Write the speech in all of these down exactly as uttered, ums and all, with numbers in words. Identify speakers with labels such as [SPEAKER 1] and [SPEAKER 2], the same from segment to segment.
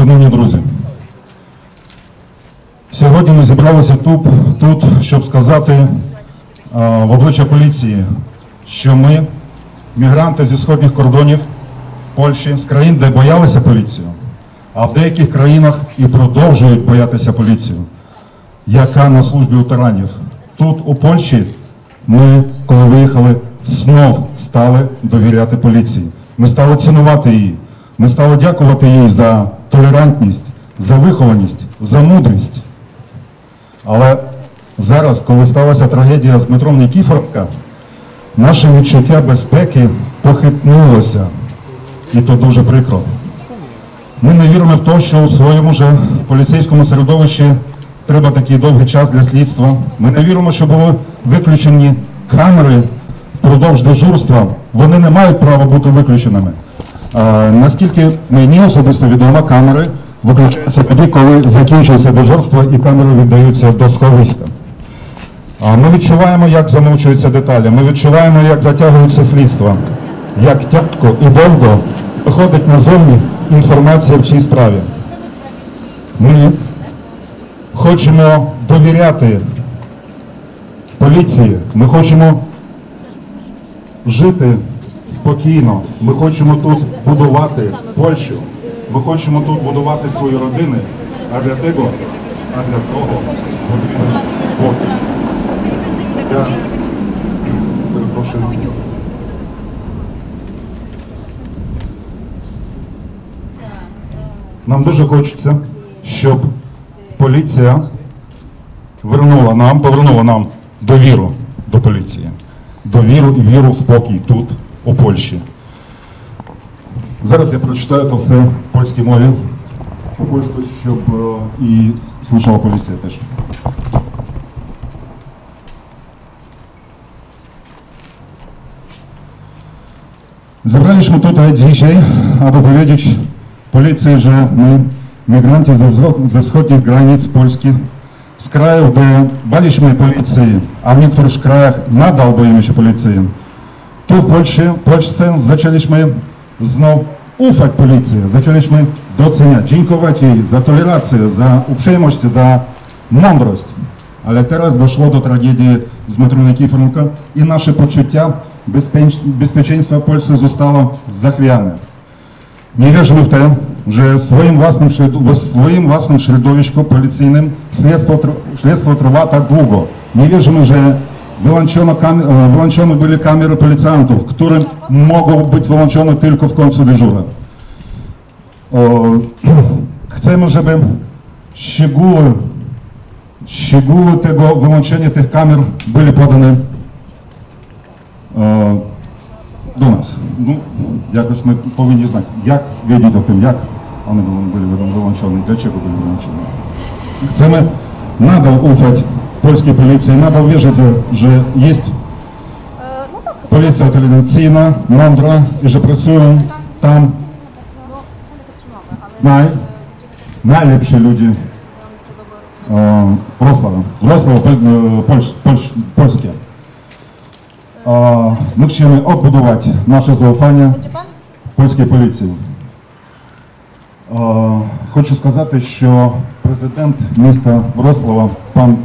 [SPEAKER 1] Шановні друзі, сьогодні ми зібралися тут, тут щоб сказати а, в обличчя поліції, що ми, мігранти зі східних кордонів Польщі, з країн, де боялися поліцію, а в деяких країнах і продовжують боятися поліцію, яка на службі у тиранів. Тут, у Польщі, ми, коли виїхали, знов стали довіряти поліції. Ми стали цінувати її. Ми стали дякувати їй за толерантність, за вихованість, за мудрість. Але зараз, коли сталася трагедія з Дмитром Нікіфоренком, наше відчуття безпеки похитнулося. І то дуже прикро. Ми не віримо в те, що у своєму же поліцейському середовищі треба такий довгий час для слідства. Ми не віримо, що були виключені камери впродовж дежурства. Вони не мають права бути виключеними. А, наскільки мені особисто відомо, камери виключаються тоді, коли закінчується дежурство і камери віддаються до сховиська. А ми відчуваємо, як замовчуються деталі, ми відчуваємо, як затягується слідство, як тяжко і довго виходить назовні інформація в цій справі. Ми хочемо довіряти поліції, ми хочемо жити спокійно, ми хочемо тут будувати Польщу, ми хочемо тут будувати свої родини, а для того, а для того потрібен спокій. Я перепрошую. Нам дуже хочеться, щоб поліція вернула нам, повернула нам довіру до поліції, довіру і віру в спокій тут, у Польщі. Зараз я прочитаю це все в польській мові, по-польську, щоб і слухала поліція теж. Zebraliśmy tutaj dzisiaj, aby powiedzieć policji, że my, migranci ze wschodnich granic Polski, z krajów, gdzie baliśmy policji, a w niektórych krajach nadal boimy się policji, tu w Polsce, w Polsce zaczęliśmy znów ufać policji, zaczęliśmy doceniać, dziękować jej za tolerancję, za uprzejmość, za mądrość. Ale teraz doszło do tragedii z Dmytrem Nікіфоренком i nasze poczucia bezpieczeństwa w Polsce zostało zachwiane. Nie wierzymy w to, że w swoim własnym, w swoim własnym środowisku policyjnym śledztwo, śledztwo trwa tak długo. Nie wierzymy, że wyłączono, wyłączone były kamery policjantów, które mogą być wyłączone tylko w końcu dyżura. Chcemy, żeby szczegóły, szczegóły tego wyłączenia tych kamer były podane do nas. No, jakoś my powinni znać, jak wiedzieć o tym, jak one były wyłączone, dlaczego były wyłączone. Chcemy nadal ufać polskiej policji, nadal wierzyć, że jest policja telewizyjna, mądra i że pracują tam naj, najlepsi ludzie Wrocław, Wrocław, Polś, Polś, Polskie. My chcemy odbudować nasze zaufanie польській поліції. Хочу сказати, що президент міста Вроцлава, пан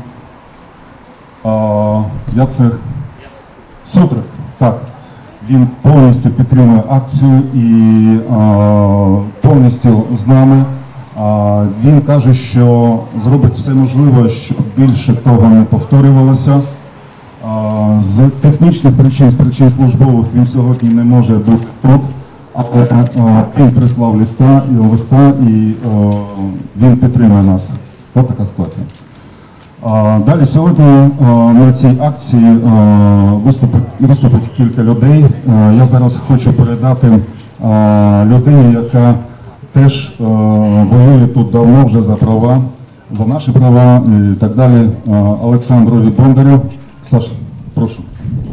[SPEAKER 1] Яцек Сутрик, так, він повністю підтримує акцію і повністю з нами. Він каже, що зробить все можливе, щоб більше того не повторювалося. З технічних причин, з причин службових, він сьогодні не може бути тут, але він прислав листа, листа і він підтримує нас. Ось така ситуація. Далі сьогодні на цій акції виступить, виступить кілька людей. Я зараз хочу передати людині, яка теж воює тут давно вже за права, за наші права і так далі, Олександрові Бондарю. Саш, прошу.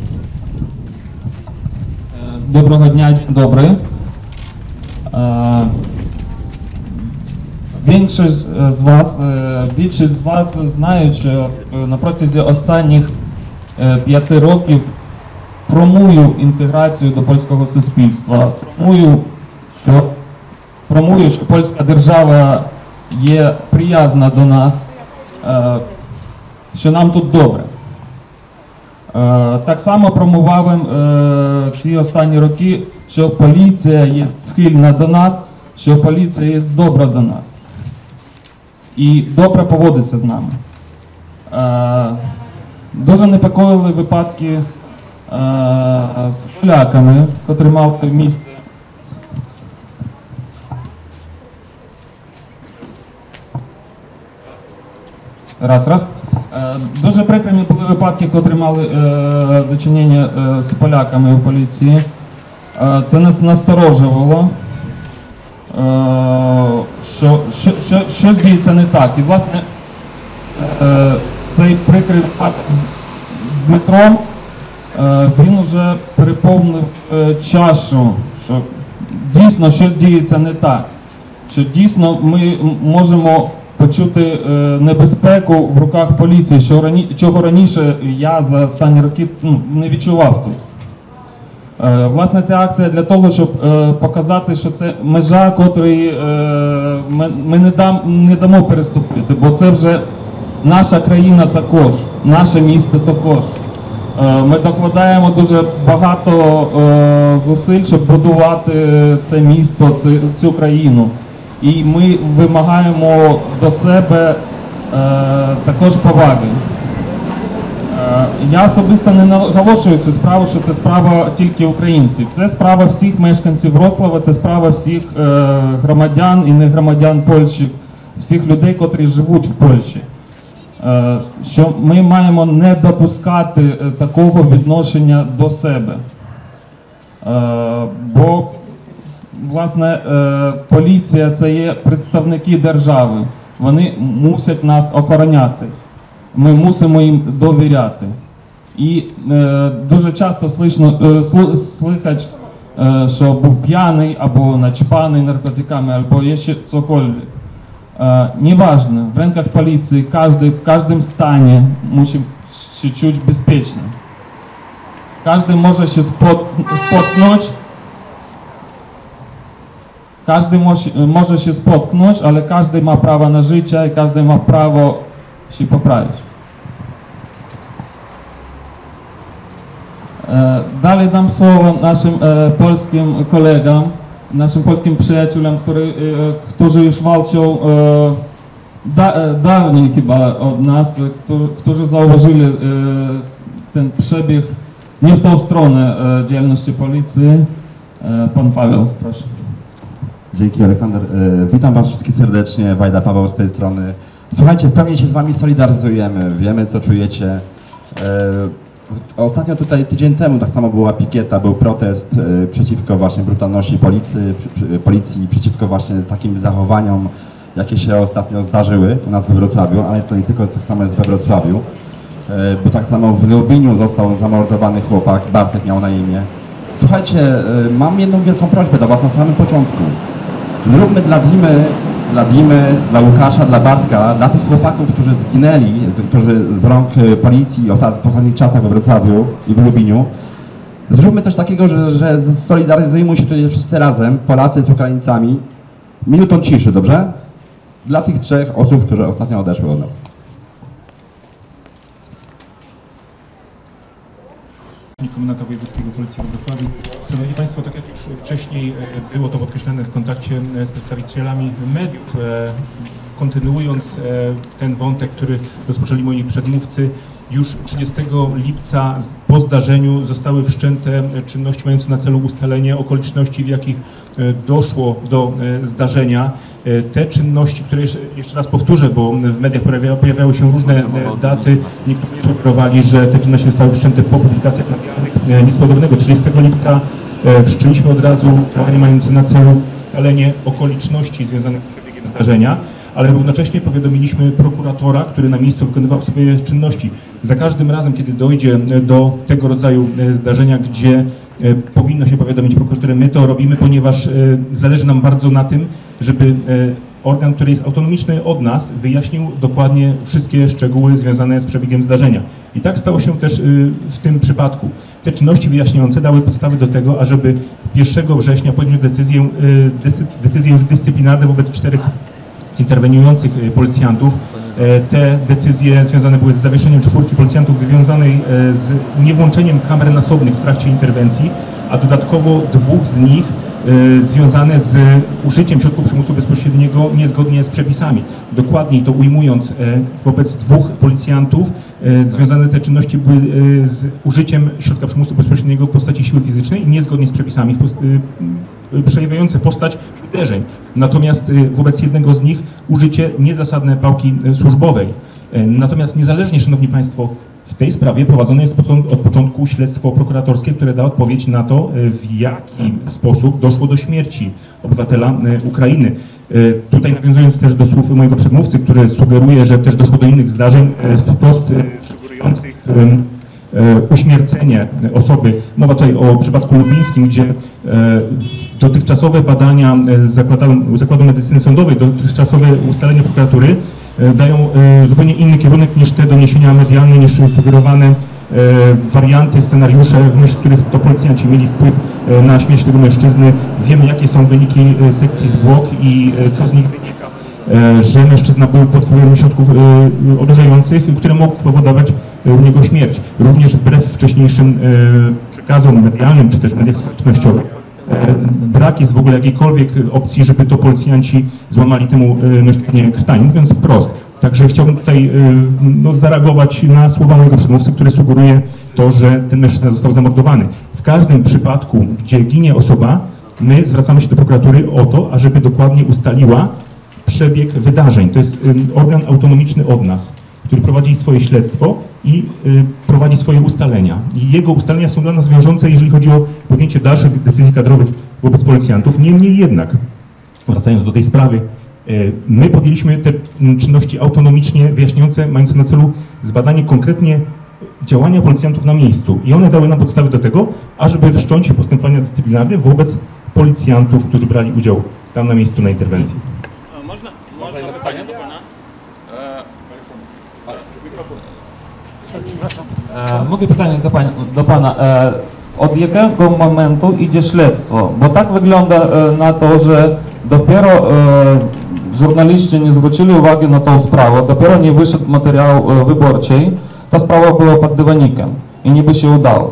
[SPEAKER 2] Доброго дня, день добрий. Більшість з вас, більшість з вас знають, що на протязі останніх п'яти років промую інтеграцію до польського суспільства, промую, що промую, що польська держава є приязна до нас, е, що нам тут добре. Е, так само промував е, ці останні роки, що поліція є схильна до нас, що поліція є добра до нас. І добре поводиться з нами. Е, дуже непокоїли випадки е, з поляками, котрі мали місце. Раз, раз. Е, дуже прикрими були випадки, котрі мали е, дочинення е, з поляками у поліції. Е, це нас насторожувало, е, що, що, що, що діється не так. І, власне, е, цей прикрий випадок з, з Дмитром, е, він вже переповнив е, чашу, що дійсно щось діється не так. Що дійсно ми можемо почути е, небезпеку в руках поліції, що рані, чого раніше я за останні роки ну, не відчував тут. Е, власне, ця акція для того, щоб е, показати, що це межа, котрої е, ми, ми не, дам, не дамо переступити, бо це вже наша країна також, наше місто також. Е, ми докладаємо дуже багато е, зусиль, щоб будувати це місто, цю, цю країну. І ми вимагаємо до себе е, також поваги. Е, я особисто не наголошую цю справу, що це справа тільки українців. Це справа всіх мешканців Вроцлава, це справа всіх е, громадян і не громадян Польщі, всіх людей, котрі живуть в Польщі. Е, що ми маємо не допускати такого відношення до себе. Е, бо Власне, поліція – це є представники держави. Вони мусять нас охороняти. Ми мусимо їм довіряти. І е, дуже часто слышно, е, слухають, е, що був п'яний, або начпаний наркотиками, або є ще цокольвек. Е, неважно, в ринках поліції каждый, в кожному стані мусить чуть-чуть безпечно. Кожен може ще споткнути. Każdy może się spotknąć, ale każdy ma prawo na życie i każdy ma prawo się poprawić. Dalej dam słowo naszym e, polskim kolegom, naszym polskim przyjacielom, który, e, którzy już walczą e, da, e, dawniej chyba od nas, którzy, którzy zauważyli e, ten przebieg nie w tą stronę e, działalności policji. E, pan Paweł, proszę.
[SPEAKER 3] Dzięki, Aleksander. Witam Was wszystkich serdecznie, Wajda, Paweł z tej strony. Słuchajcie, w pełni się z Wami solidaryzujemy, wiemy co czujecie. Ostatnio tutaj tydzień temu tak samo była pikieta, był protest przeciwko właśnie brutalności policji, policji, przeciwko właśnie takim zachowaniom, jakie się ostatnio zdarzyły u nas we Wrocławiu, ale to nie tylko tak samo jest we Wrocławiu, bo tak samo w Lubliniu został zamordowany chłopak, Bartek miał na imię. Słuchajcie, mam jedną wielką prośbę do Was na samym początku. Zróbmy dla Dimy, dla Dimy, dla Łukasza, dla Bartka, dla tych chłopaków, którzy zginęli, którzy z rąk policji w ostatnich czasach we Wrocławiu i w Lubliniu. Zróbmy coś takiego, że, że solidaryzujmy się tutaj wszyscy razem, Polacy z Ukraińcami, minutą ciszy, dobrze? Dla tych trzech osób, które ostatnio odeszły od nas.
[SPEAKER 4] Komendanta Wojewódzkiego Policji we Wrocławiu. Szanowni Państwo, tak jak już wcześniej było to podkreślane w kontakcie z przedstawicielami mediów, kontynuując ten wątek, który rozpoczęli moi przedmówcy, już trzydziestego lipca po zdarzeniu zostały wszczęte czynności mające na celu ustalenie okoliczności, w jakich doszło do zdarzenia. Te czynności, które jeszcze raz powtórzę, bo w mediach pojawiały się różne daty, niektórzy sugerowali, że te czynności zostały wszczęte po publikacjach medialnych. Nic podobnego. trzydziestego lipca wszczęliśmy od razu działania mające na celu ustalenie okoliczności związanych z przebiegiem zdarzenia, ale równocześnie powiadomiliśmy prokuratora, który na miejscu wykonywał swoje czynności. Za każdym razem, kiedy dojdzie do tego rodzaju zdarzenia, gdzie powinno się powiadomić prokuraturę, my to robimy, ponieważ zależy nam bardzo na tym, żeby organ, który jest autonomiczny od nas, wyjaśnił dokładnie wszystkie szczegóły związane z przebiegiem zdarzenia. I tak stało się też w tym przypadku. Te czynności wyjaśniające dały podstawy do tego, ażeby pierwszego września podjąć decyzję, decyzję już dyscyplinarną wobec czterech interweniujących policjantów. Te decyzje związane były z zawieszeniem czwórki policjantów związanej z niewłączeniem kamer nasobnych w trakcie interwencji, a dodatkowo dwóch z nich związane z użyciem środków przymusu bezpośredniego niezgodnie z przepisami. Dokładniej to ujmując, wobec dwóch policjantów związane te czynności były z użyciem środka przymusu bezpośredniego w postaci siły fizycznej niezgodnie z przepisami, przejawiające postać uderzeń. Natomiast wobec jednego z nich użycie niezasadne pałki służbowej. Natomiast niezależnie, Szanowni Państwo, w tej sprawie prowadzone jest od początku śledztwo prokuratorskie, które da odpowiedź na to, w jaki sposób doszło do śmierci obywatela Ukrainy. Tutaj nawiązując też do słów mojego przedmówcy, który sugeruje, że też doszło do innych zdarzeń wprost sugerujących uśmiercenie osoby. Mowa tutaj o przypadku lubińskim, gdzie dotychczasowe badania Zakładu, Zakładu Medycyny Sądowej, dotychczasowe ustalenia prokuratury dają zupełnie inny kierunek niż te doniesienia medialne, niż sugerowane warianty, scenariusze, w myśl których to policjanci mieli wpływ na śmierć tego mężczyzny. Wiemy, jakie są wyniki sekcji zwłok i co z nich wynika, że mężczyzna był pod wpływem środków odurzających, które mogły spowodować u niego śmierć. Również wbrew wcześniejszym przekazom medialnym, czy też mediach społecznościowych, brak jest w ogóle jakiejkolwiek opcji, żeby to policjanci złamali temu mężczyźnie krtań, mówiąc wprost. Także chciałbym tutaj no, zareagować na słowa mojego przedmówcy, który sugeruje to, że ten mężczyzna został zamordowany. W każdym przypadku, gdzie ginie osoba, my zwracamy się do prokuratury o to, ażeby dokładnie ustaliła przebieg wydarzeń. To jest organ autonomiczny od nas, który prowadzi swoje śledztwo i y, prowadzi swoje ustalenia. I jego ustalenia są dla nas wiążące, jeżeli chodzi o podjęcie dalszych decyzji kadrowych wobec policjantów. Niemniej jednak, wracając do tej sprawy, y, my podjęliśmy te czynności autonomicznie wyjaśniające, mające na celu zbadanie konkretnie działania policjantów na miejscu. I one dały nam podstawy do tego, ażeby wszcząć postępowania dyscyplinarne wobec policjantów, którzy brali udział tam na miejscu na interwencji.
[SPEAKER 2] Można, można pytanie do Pana? E, mogę pytanie do, pań, do Pana. E, od jakiego momentu idzie śledztwo? Bo tak wygląda e, na to, że dopiero e, żurnaliści nie zwrócili uwagi na tą sprawę, dopiero nie wyszedł materiał e, wyborczy, ta sprawa była pod dywanikiem i niby się udało.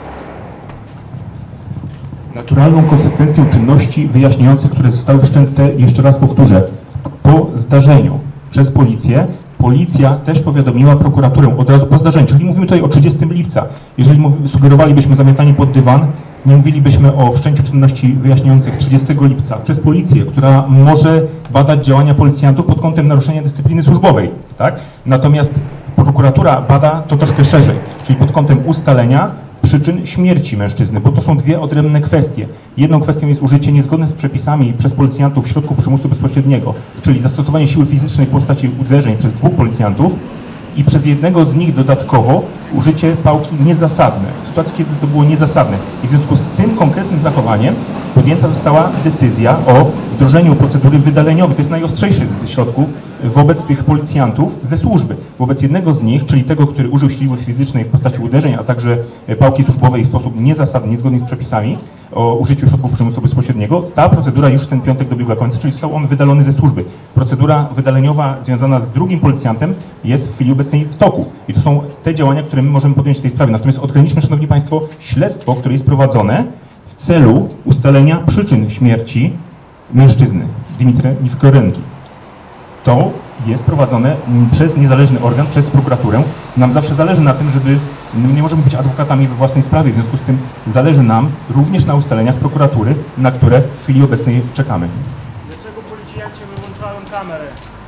[SPEAKER 4] Naturalną konsekwencją czynności wyjaśniających, które zostały wszczęte, jeszcze raz powtórzę, po zdarzeniu przez policję, policja też powiadomiła prokuraturę od razu po zdarzeniu, czyli mówimy tutaj o trzydziestego lipca. Jeżeli sugerowalibyśmy zamiatanie pod dywan, nie mówilibyśmy o wszczęciu czynności wyjaśniających trzydziestego lipca przez policję, która może badać działania policjantów pod kątem naruszenia dyscypliny służbowej, tak? Natomiast prokuratura bada to troszkę szerzej, czyli pod kątem ustalenia przyczyn śmierci mężczyzny, bo to są dwie odrębne kwestie. Jedną kwestią jest użycie niezgodne z przepisami przez policjantów środków przymusu bezpośredniego, czyli zastosowanie siły fizycznej w postaci uderzeń przez dwóch policjantów i przez jednego z nich dodatkowo użycie pałki niezasadne, w sytuacji, kiedy to było niezasadne. I w związku z tym konkretnym zachowaniem podjęta została decyzja o wdrożeniu procedury wydaleniowej. To jest najostrzejszy ze środków wobec tych policjantów ze służby. Wobec jednego z nich, czyli tego, który użył siły fizycznej w postaci uderzeń, a także pałki służbowej w sposób niezasadny, niezgodny z przepisami o użyciu środków przymusu bezpośredniego, ta procedura już w ten piątek dobiegła końca, czyli został on wydalony ze służby. Procedura wydaleniowa związana z drugim policjantem jest w chwili obecnej w toku. I to są te działania, które my możemy podjąć w tej sprawie. Natomiast odgraniczmy, Szanowni Państwo, śledztwo, które jest prowadzone w celu ustalenia przyczyn śmierci mężczyzny, Dimitre Niwkorenki. To jest prowadzone przez niezależny organ, przez prokuraturę. Nam zawsze zależy na tym, żeby nie możemy być adwokatami we własnej sprawie, w związku z tym zależy nam również na ustaleniach prokuratury, na które w chwili obecnej czekamy.
[SPEAKER 5] Dlaczego policjanci wyłączają kamerę?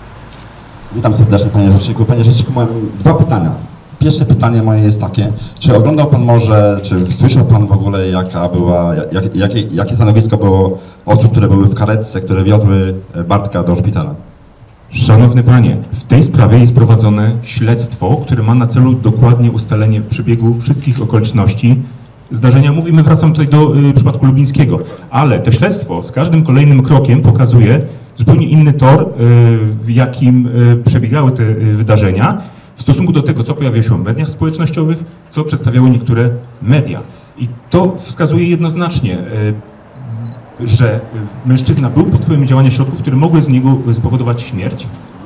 [SPEAKER 3] Witam serdecznie, panie rzeczniku. Panie rzeczniku, mam dwa pytania. Pierwsze pytanie moje jest takie, czy oglądał pan może, czy słyszał pan w ogóle, jaka była, jak, jakie, jakie stanowisko było osób, które były w karetce, które wiozły Bartka do szpitala?
[SPEAKER 4] Szanowny Panie, w tej sprawie jest prowadzone śledztwo, które ma na celu dokładnie ustalenie przebiegu wszystkich okoliczności zdarzenia. Mówimy, wracam tutaj do y, przypadku lubińskiego, ale to śledztwo z każdym kolejnym krokiem pokazuje zupełnie inny tor, y, w jakim y, przebiegały te y, wydarzenia. w stosunku do tego, co pojawia się w mediach społecznościowych, co przedstawiały niektóre media. I to wskazuje jednoznacznie, że mężczyzna był pod wpływem działania środków, które mogły z niego spowodować śmierć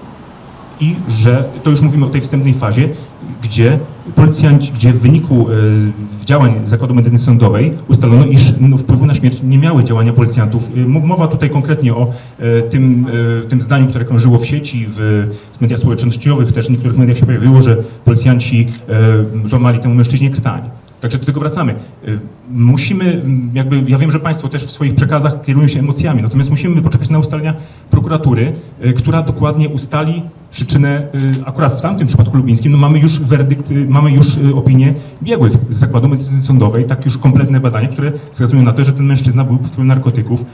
[SPEAKER 4] i że, to już mówimy o tej wstępnej fazie, gdzie policjanci, gdzie w wyniku e, działań Zakładu Medycyny Sądowej ustalono, iż no, wpływu na śmierć nie miały działania policjantów. E, mowa tutaj konkretnie o e, tym, e, tym zdaniu, które krążyło w sieci, w, w mediach społecznościowych, też w niektórych mediach się pojawiło, że policjanci e, złamali temu mężczyźnie krtań. Także do tego wracamy. Musimy, jakby, ja wiem, że Państwo też w swoich przekazach kierują się emocjami, natomiast musimy poczekać na ustalenia prokuratury, która dokładnie ustali przyczynę, akurat w tamtym przypadku lubińskim, no mamy już werdykt, mamy już opinię biegłych z Zakładu Medycyny Sądowej, tak już kompletne badania, które wskazują na to, że ten mężczyzna był pod wpływem narkotyków,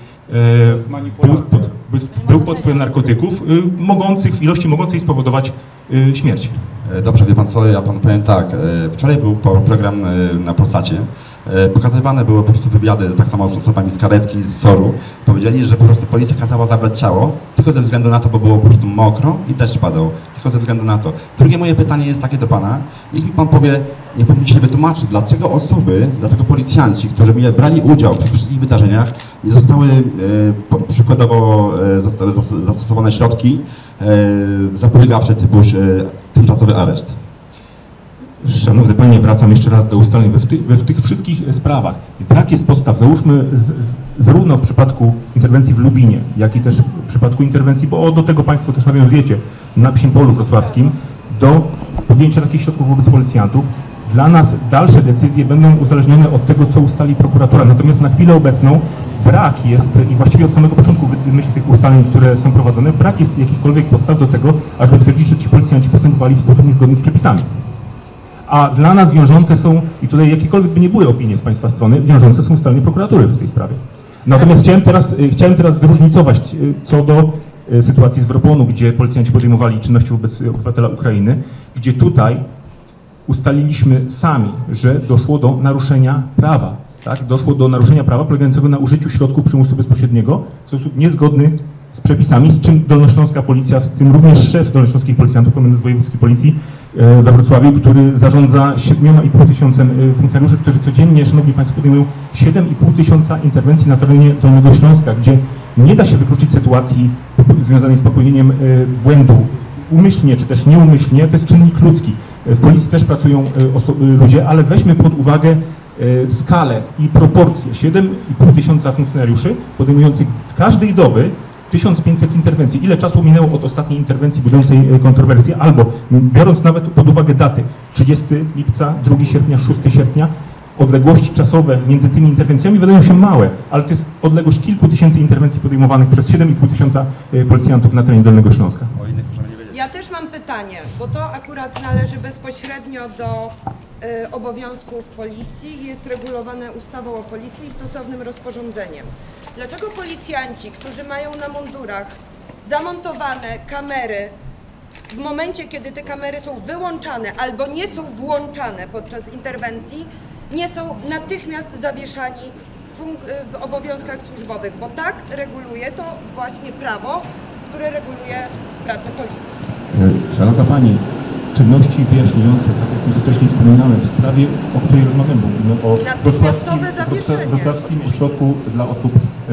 [SPEAKER 4] był pod, był pod wpływem narkotyków, mogących, w ilości mogącej spowodować śmierć.
[SPEAKER 3] Dobrze, wie pan co, ja panu powiem tak, wczoraj był program na Polsacie, pokazywane były po prostu wywiady tak samo z osobami z karetki, z soru. Powiedzieli, że po prostu policja kazała zabrać ciało, tylko ze względu na to, bo było po prostu mokro i deszcz padał, tylko ze względu na to. Drugie moje pytanie jest takie do pana, niech mi pan powie, niech pan mi się wytłumaczy, dlaczego osoby, dlaczego policjanci, którzy brali udział w tych wszystkich wydarzeniach, nie zostały e, przykładowo e, zostały zastosowane środki e, zapobiegawcze typu e, tymczasowy areszt.
[SPEAKER 4] Szanowny Panie, wracam jeszcze raz do ustaleń we, we w tych wszystkich sprawach. Brak jest podstaw, załóżmy z, z, zarówno w przypadku interwencji w Lubinie, jak i też w przypadku interwencji, bo do tego Państwo też nawiązujecie, na Psim Polu Wrocławskim, do podjęcia takich środków wobec policjantów. Dla nas dalsze decyzje będą uzależnione od tego, co ustali prokuratura. Natomiast na chwilę obecną brak jest, i właściwie od samego początku w myśl tych ustaleń, które są prowadzone, brak jest jakichkolwiek podstaw do tego, ażeby twierdzić, że ci policjanci postępowali w sposób niezgodny z przepisami. A dla nas wiążące są, i tutaj jakiekolwiek by nie były opinie z Państwa strony, wiążące są ustalenia prokuratury w tej sprawie. Natomiast chciałem teraz, chciałem teraz zróżnicować co do sytuacji z Wroponu, gdzie policjanci podejmowali czynności wobec obywatela Ukrainy, gdzie tutaj ustaliliśmy sami, że doszło do naruszenia prawa. Tak? Doszło do naruszenia prawa polegającego na użyciu środków przymusu bezpośredniego w sposób niezgodny z przepisami, z czym Dolnośląska Policja, w tym również szef Dolnośląskich Policjantów, komendant wojewódzkiej Policji we Wrocławiu, który zarządza siedmioma i pół tysiącem funkcjonariuszy, którzy codziennie, Szanowni Państwo, podejmują siedem i pół tysiąca interwencji na terenie Dolnego Śląska, gdzie nie da się wykluczyć sytuacji związanej z popełnieniem błędu umyślnie czy też nieumyślnie, to jest czynnik ludzki. W policji też pracują ludzie, ale weźmy pod uwagę skalę i proporcje. siedem i pół tysiąca funkcjonariuszy podejmujących każdej doby tysiąc pięćset interwencji. Ile czasu minęło od ostatniej interwencji budzącej kontrowersje? Albo biorąc nawet pod uwagę daty trzydziestego lipca, drugiego sierpnia, szóstego sierpnia, odległości czasowe między tymi interwencjami wydają się małe, ale to jest odległość kilku tysięcy interwencji podejmowanych przez siedem i pół tysiąca policjantów na terenie Dolnego Śląska.
[SPEAKER 6] Ja też mam pytanie, bo to akurat należy bezpośrednio do y, obowiązków policji i jest regulowane ustawą o policji i stosownym rozporządzeniem. Dlaczego policjanci, którzy mają na mundurach zamontowane kamery, w momencie, kiedy te kamery są wyłączane albo nie są włączane podczas interwencji, nie są natychmiast zawieszani w, w obowiązkach służbowych, bo tak reguluje to właśnie prawo, które reguluje pracę policji.
[SPEAKER 4] Szanowna Pani, czynności wyjaśniające, tak jak już wcześniej wspominałem, w sprawie, o której rozmawiamy, mówimy o
[SPEAKER 6] natychmiastowe zawieszenie.
[SPEAKER 4] Wrocławskim ośrodku dla osób yy,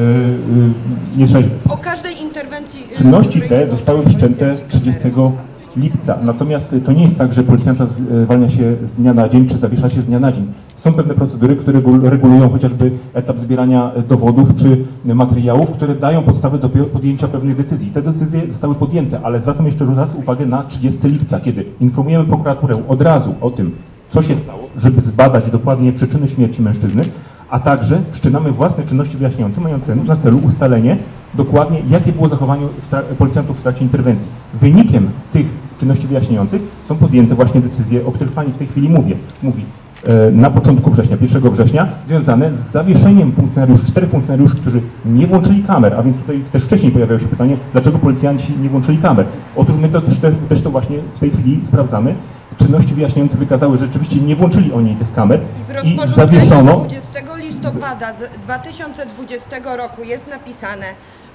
[SPEAKER 4] yy, nietrzeźwych.
[SPEAKER 6] O każdej interwencji. Yy,
[SPEAKER 4] Czynności te zostały wszczęte trzydziestego lipca. Natomiast to nie jest tak, że policjanta zwalnia się z dnia na dzień, czy zawiesza się z dnia na dzień. Są pewne procedury, które regulują chociażby etap zbierania dowodów czy materiałów, które dają podstawę do podjęcia pewnych decyzji. Te decyzje zostały podjęte, ale zwracam jeszcze raz uwagę na trzydziestego lipca, kiedy informujemy prokuraturę od razu o tym, co się stało, żeby zbadać dokładnie przyczyny śmierci mężczyzny, a także wszczynamy własne czynności wyjaśniające, mające na celu ustalenie dokładnie, jakie było zachowanie policjantów w trakcie interwencji. Wynikiem tych czynności wyjaśniających są podjęte właśnie decyzje, o których Pani w tej chwili mówię. Mówi e, na początku września, pierwszego września, związane z zawieszeniem funkcjonariuszy, czterech funkcjonariuszy, którzy nie włączyli kamer, a więc tutaj też wcześniej pojawiało się pytanie, dlaczego policjanci nie włączyli kamer. Otóż my to też, też to właśnie w tej chwili sprawdzamy. Czynności wyjaśniające wykazały, że rzeczywiście nie włączyli oni tych kamer
[SPEAKER 6] i,
[SPEAKER 4] i zawieszono.
[SPEAKER 6] dwudziestego listopada dwa tysiące dwudziestego roku jest napisane,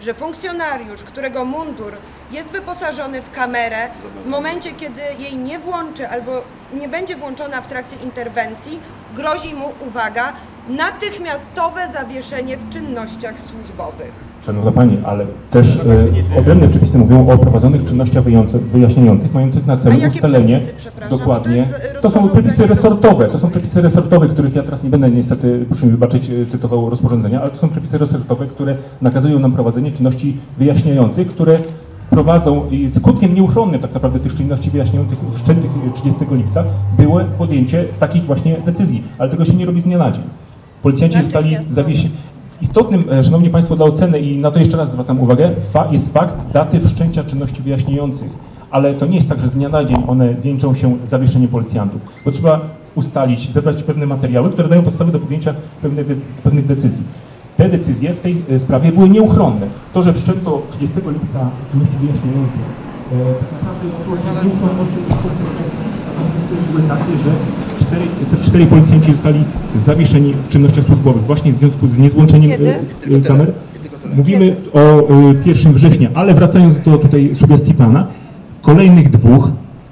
[SPEAKER 6] że funkcjonariusz, którego mundur jest wyposażony w kamerę, w momencie, kiedy jej nie włączy albo nie będzie włączona w trakcie interwencji, grozi mu, uwaga, natychmiastowe zawieszenie w czynnościach służbowych.
[SPEAKER 4] Szanowna Pani, ale też e, odrębne przepisy mówią o prowadzonych czynnościach wyjaśniających, mających na celu
[SPEAKER 6] A jakie
[SPEAKER 4] ustalenie
[SPEAKER 6] przepisy, przepraszam?
[SPEAKER 4] dokładnie.
[SPEAKER 6] To jest
[SPEAKER 4] To są
[SPEAKER 6] rozporządzenie
[SPEAKER 4] przepisy
[SPEAKER 6] do
[SPEAKER 4] resortowe, to są
[SPEAKER 6] ustawy.
[SPEAKER 4] przepisy resortowe, których ja teraz nie będę niestety, proszę mi wybaczyć, cytował rozporządzenia, ale to są przepisy resortowe, które nakazują nam prowadzenie czynności wyjaśniających, które prowadzą i skutkiem nieuchronnym tak naprawdę tych czynności wyjaśniających wszczętych trzydziestego lipca było podjęcie takich właśnie decyzji, ale tego się nie robi z dnia na dzień. Policjanci zostali
[SPEAKER 6] Natychmiastowo.
[SPEAKER 4] zawiesieni. Istotnym, e, Szanowni Państwo, dla oceny, i na to jeszcze raz zwracam uwagę, fa jest fakt daty wszczęcia czynności wyjaśniających, ale to nie jest tak, że z dnia na dzień one wieńczą się zawieszeniem policjantów, bo trzeba ustalić, zebrać pewne materiały, które dają podstawy do podjęcia pewnych, de pewnych decyzji. Te decyzje w tej e, sprawie były nieuchronne. To, że wszczęto trzydziestego lipca czynności wyjaśniające, e, tak naprawdę odbyło się nieuchronności tych konsekwencji, a konsekwencje były takie, że cztery, te czterej policjanci zostali zawieszeni w czynnościach służbowych właśnie w związku z niezłączeniem
[SPEAKER 6] Kiedy?
[SPEAKER 4] e, e, kamer. Mówimy o e, pierwszego września, ale wracając do tutaj sugestii Pana, kolejnych dwóch,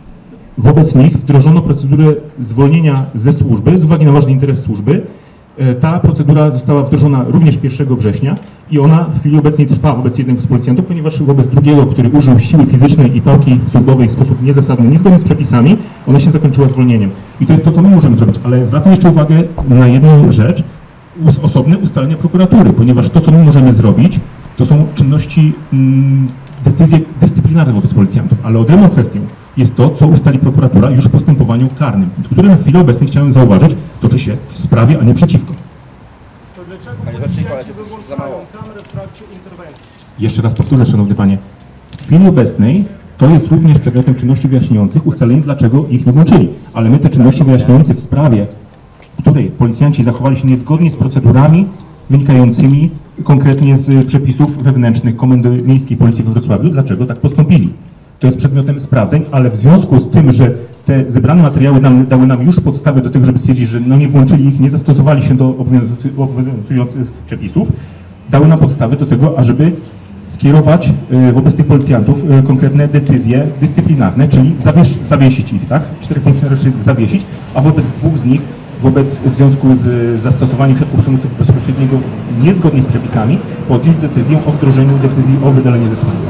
[SPEAKER 4] wobec nich wdrożono procedurę zwolnienia ze służby z uwagi na ważny interes służby. E, Ta procedura została wdrożona również pierwszego września i ona w chwili obecnej trwa wobec jednego z policjantów, ponieważ wobec drugiego, który użył siły fizycznej i pałki służbowej w sposób niezasadny, niezgodny z przepisami, ona się zakończyła zwolnieniem. I to jest to, co my możemy zrobić, ale zwracam jeszcze uwagę na jedną rzecz, us osobne ustalenia prokuratury, ponieważ to, co my możemy zrobić, to są czynności, mm, decyzje dyscyplinarne wobec policjantów, ale odrębną kwestią jest to, co ustali prokuratura już w postępowaniu karnym, które na chwilę obecną, chciałem zauważyć, toczy się w sprawie, a nie przeciwko.
[SPEAKER 5] To dlaczego policjanci wyłączają kamerę w trakcie interwencji?
[SPEAKER 4] Jeszcze raz powtórzę, Szanowny Panie, w chwili obecnej to jest również przedmiotem czynności wyjaśniających ustalenie, dlaczego ich nie włączyli, ale my te czynności wyjaśniające w sprawie, w której policjanci zachowali się niezgodnie z procedurami wynikającymi konkretnie z przepisów wewnętrznych Komendy Miejskiej Policji we Wrocławiu, dlaczego tak postąpili. To jest przedmiotem sprawdzeń, ale w związku z tym, że te zebrane materiały nam, dały nam już podstawy do tego, żeby stwierdzić, że no nie włączyli ich, nie zastosowali się do obowiązujących, obowiązujących przepisów, dały nam podstawy do tego, ażeby skierować y, wobec tych policjantów y, konkretne decyzje dyscyplinarne, czyli zawiesz, zawiesić ich, tak? Czterech funkcjonariuszy zawiesić, a wobec dwóch z nich, wobec w związku z zastosowaniem środków przymusu bezpośredniego niezgodnie z przepisami, podjąć decyzję o wdrożeniu decyzji o wydaleniu ze służby.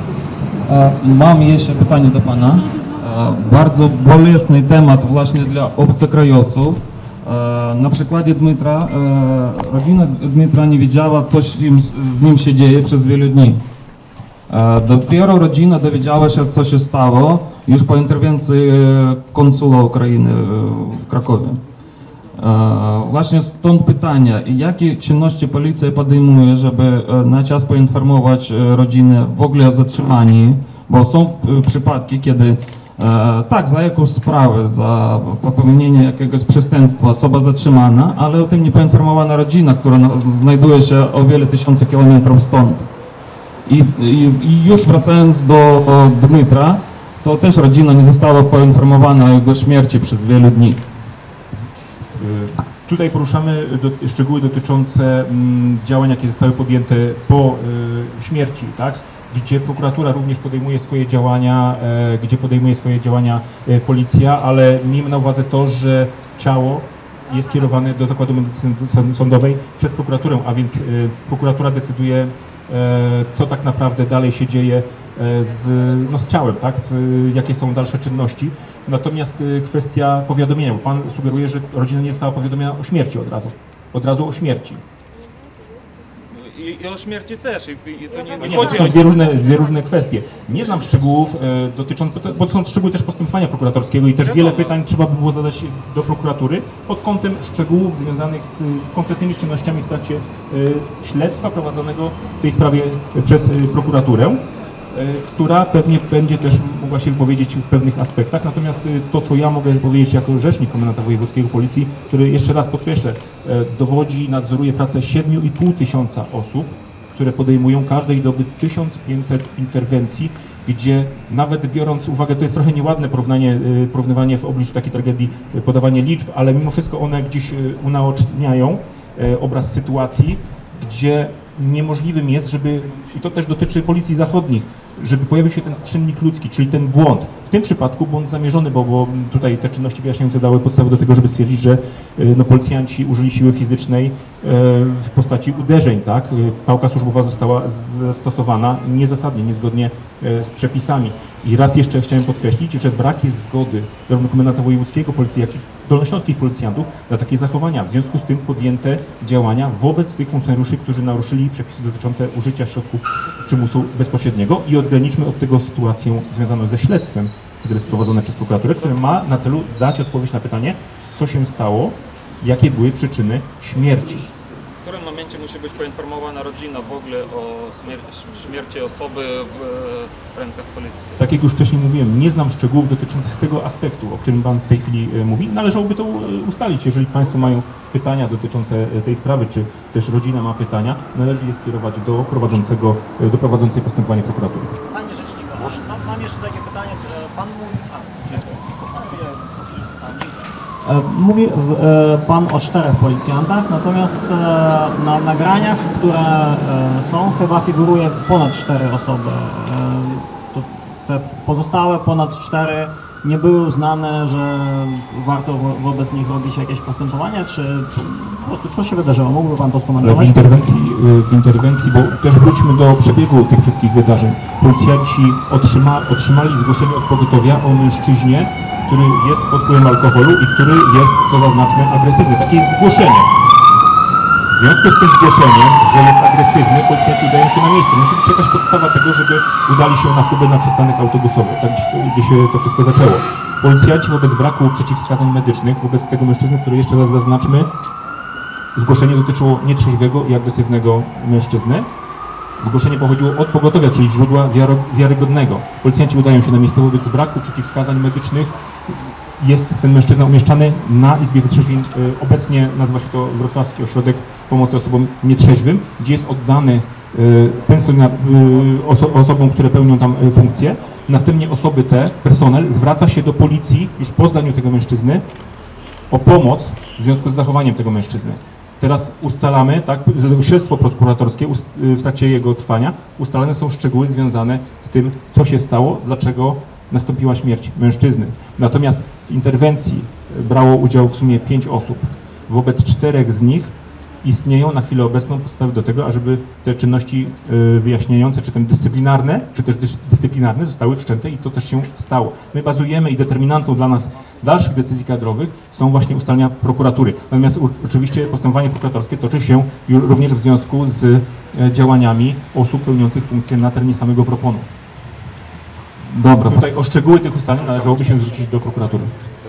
[SPEAKER 2] Mam jeszcze pytanie do Pana. Bardzo bolesny temat właśnie dla obcokrajowców. Na przykładzie Dmytra, rodzina Dmytra nie wiedziała, co z nim się dzieje przez wiele dni. Dopiero rodzina dowiedziała się, co się stało już po interwencji konsula Ukrainy w Krakowie. Właśnie stąd pytanie, jakie czynności policja podejmuje, żeby na czas poinformować rodzinę w ogóle o zatrzymaniu, bo są przypadki, kiedy tak, za jakąś sprawę, za popełnienie jakiegoś przestępstwa osoba zatrzymana, ale o tym nie poinformowana rodzina, która znajduje się o wiele tysięcy kilometrów stąd. I, i, i już wracając do Dmytra, to też rodzina nie została poinformowana o jego śmierci przez wiele dni.
[SPEAKER 4] Tutaj poruszamy do, szczegóły dotyczące mm, działań, jakie zostały podjęte po y, śmierci, tak? Gdzie prokuratura również podejmuje swoje działania, e, gdzie podejmuje swoje działania e, policja, ale miejmy na uwadze to, że ciało jest kierowane do zakładu medycyny sądowej przez prokuraturę, a więc y, prokuratura decyduje, e, co tak naprawdę dalej się dzieje z, no, z ciałem, tak? Z, jakie są dalsze czynności. Natomiast y, kwestia powiadomienia, bo Pan sugeruje, że rodzina nie została powiadomiona o śmierci od razu. Od razu o śmierci.
[SPEAKER 5] I, i o śmierci też. I, i to nie,
[SPEAKER 4] No
[SPEAKER 5] nie
[SPEAKER 4] nie,
[SPEAKER 5] chodzi
[SPEAKER 4] to są
[SPEAKER 5] o...
[SPEAKER 4] dwie różne, dwie różne kwestie. Nie znam szczegółów e, dotyczących, bo są szczegóły też postępowania prokuratorskiego i też wiele pytań trzeba by było zadać do prokuratury pod kątem szczegółów związanych z konkretnymi czynnościami w trakcie e, śledztwa prowadzonego w tej sprawie przez e, prokuraturę, e, która pewnie będzie też mogła się wypowiedzieć w pewnych aspektach. Natomiast e, to, co ja mogę powiedzieć jako rzecznik Komendanta Wojewódzkiego Policji, który jeszcze raz podkreślę, e, dowodzi, nadzoruje pracę siedmiu i pół tysiąca osób, które podejmują każdej doby tysiąc pięćset interwencji, gdzie nawet biorąc uwagę, to jest trochę nieładne porównanie, porównywanie w obliczu takiej tragedii, podawanie liczb, ale mimo wszystko one gdzieś unaoczniają obraz sytuacji, gdzie niemożliwym jest, żeby, i to też dotyczy policji zachodnich, żeby pojawił się ten czynnik ludzki, czyli ten błąd. W tym przypadku błąd zamierzony, bo, bo tutaj te czynności wyjaśniające dały podstawę do tego, żeby stwierdzić, że no, policjanci użyli siły fizycznej w postaci uderzeń, tak? Pałka służbowa została zastosowana niezasadnie, niezgodnie z przepisami. I raz jeszcze chciałem podkreślić, że brak jest zgody zarówno komendanta wojewódzkiego policji, jak i dolnośląskich policjantów na takie zachowania. W związku z tym podjęte działania wobec tych funkcjonariuszy, którzy naruszyli przepisy dotyczące użycia środków przymusu bezpośredniego i odgraniczmy od tego sytuację związaną ze śledztwem, które jest prowadzone przez prokuraturę, które ma na celu dać odpowiedź na pytanie, co się stało, jakie były przyczyny śmierci.
[SPEAKER 2] W którym momencie musi być poinformowana rodzina w ogóle o śmierci, śmierci osoby w rękach policji?
[SPEAKER 4] Tak jak już wcześniej mówiłem, nie znam szczegółów dotyczących tego aspektu, o którym Pan w tej chwili mówi. Należałoby to ustalić. Jeżeli Państwo mają pytania dotyczące tej sprawy, czy też rodzina ma pytania, należy je skierować do prowadzącego, do prowadzącej postępowanie prokuratury.
[SPEAKER 5] Panie Rzeczniku, mam, mam jeszcze takie pytanie. Pan mówi... A, Mówi Pan o czterech policjantach, natomiast na nagraniach, które są, chyba figuruje ponad cztery osoby. To te pozostałe ponad cztery nie były uznane, że warto wo wobec nich robić jakieś postępowania, czy po prostu co się wydarzyło? Mógłby Pan to skomentować?
[SPEAKER 4] W interwencji, w interwencji, bo też wróćmy do przebiegu tych wszystkich wydarzeń. Policjanci otrzyma, otrzymali zgłoszenie od pogotowia o mężczyźnie, który jest pod wpływem alkoholu i który jest, co zaznaczmy, agresywny. Takie jest zgłoszenie. W związku z tym zgłoszeniem, że jest agresywny, policjanci udają się na miejsce. Musi być jakaś podstawa tego, żeby udali się na Kubę na przystanek autobusowy, tak gdzie się to wszystko zaczęło. Policjanci wobec braku przeciwwskazań medycznych, wobec tego mężczyzny, który jeszcze raz zaznaczmy, zgłoszenie dotyczyło nietrzeźwego i agresywnego mężczyzny. Zgłoszenie pochodziło od pogotowia, czyli źródła wiarygodnego. Policjanci udają się na miejsce wobec braku przeciwwskazań medycznych. Jest ten mężczyzna umieszczany na Izbie Wytrzeźwień. Obecnie nazywa się to Wrocławski Ośrodek Pomocy Osobom Nietrzeźwym, gdzie jest oddany pensjon osobom, które pełnią tam funkcje. Następnie osoby te, personel, zwraca się do policji już po zdaniu tego mężczyzny o pomoc w związku z zachowaniem tego mężczyzny. Teraz ustalamy, tak, śledztwo prokuratorskie w trakcie jego trwania, ustalane są szczegóły związane z tym, co się stało, dlaczego nastąpiła śmierć mężczyzny. Natomiast w interwencji brało udział w sumie pięć osób. Wobec czterech z nich istnieją na chwilę obecną podstawy do tego, ażeby te czynności wyjaśniające, czy też dyscyplinarne, czy też dyscyplinarne zostały wszczęte i to też się stało. My bazujemy i determinantą dla nas dalszych decyzji kadrowych są właśnie ustalenia prokuratury. Natomiast oczywiście postępowanie prokuratorskie toczy się również w związku z działaniami osób pełniących funkcje na terenie samego Wroponu.
[SPEAKER 2] Dobra,
[SPEAKER 4] tutaj o szczegóły tych ustaleń należałoby się zwrócić do prokuratury.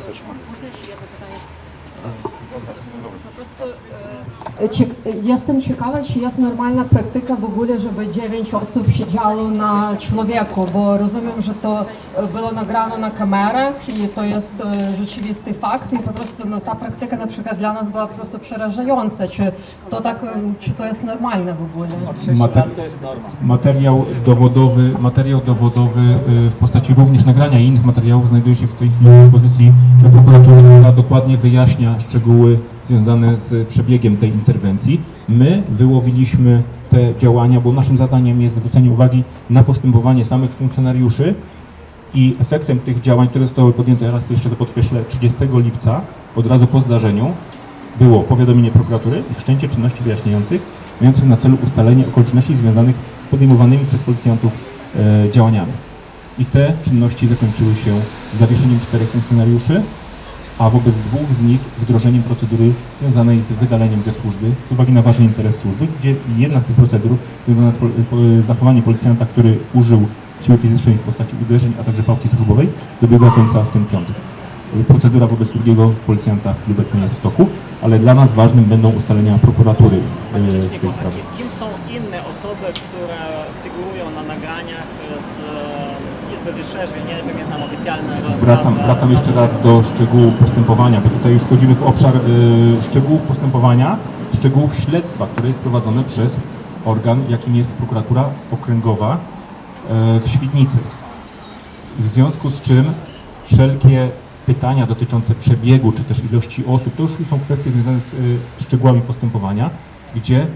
[SPEAKER 7] Jestem ciekawa, czy jest normalna praktyka w ogóle, żeby dziewięć osób siedziało na człowieku, bo rozumiem, że to było nagrane na kamerach i to jest rzeczywisty fakt i po prostu no, ta praktyka na przykład dla nas była po prostu przerażająca. Czy to, tak, czy to jest normalne w ogóle?
[SPEAKER 4] Mater materiał dowodowy, materiał dowodowy w postaci również nagrania i innych materiałów znajduje się w tej chwili w dyspozycji prokuratury, która dokładnie wyjaśnia szczegóły związane z przebiegiem tej interwencji. My wyłowiliśmy te działania, bo naszym zadaniem jest zwrócenie uwagi na postępowanie samych funkcjonariuszy i efektem tych działań, które zostały podjęte, raz jeszcze to podkreślę, trzydziestego lipca, od razu po zdarzeniu, było powiadomienie prokuratury i wszczęcie czynności wyjaśniających, mających na celu ustalenie okoliczności związanych z podejmowanymi przez policjantów e, działaniami. I te czynności zakończyły się zawieszeniem czterech funkcjonariuszy, a wobec dwóch z nich wdrożeniem procedury związanej z wydaleniem ze służby, z uwagi na ważny interes służby, gdzie jedna z tych procedur związana z, z zachowaniem policjanta, który użył siły fizycznej w postaci uderzeń, a także pałki służbowej, dobiegła końca w ten piątek. Procedura wobec drugiego policjanta w chwili obecnej jest w toku, ale dla nas ważnym będą ustalenia prokuratury w tej sprawie.
[SPEAKER 5] Kim są inne osoby, które figurują na nagraniach z Izby Wytrzeźwień, nie pamiętam oficjalnego.
[SPEAKER 4] Wracam, wracam jeszcze raz do szczegółów postępowania, bo tutaj już wchodzimy w obszar y, szczegółów postępowania, szczegółów śledztwa, które jest prowadzone przez organ, jakim jest prokuratura okręgowa y, w Świdnicy. W związku z czym wszelkie pytania dotyczące przebiegu, czy też ilości osób, to już są kwestie związane z y, szczegółami postępowania, gdzie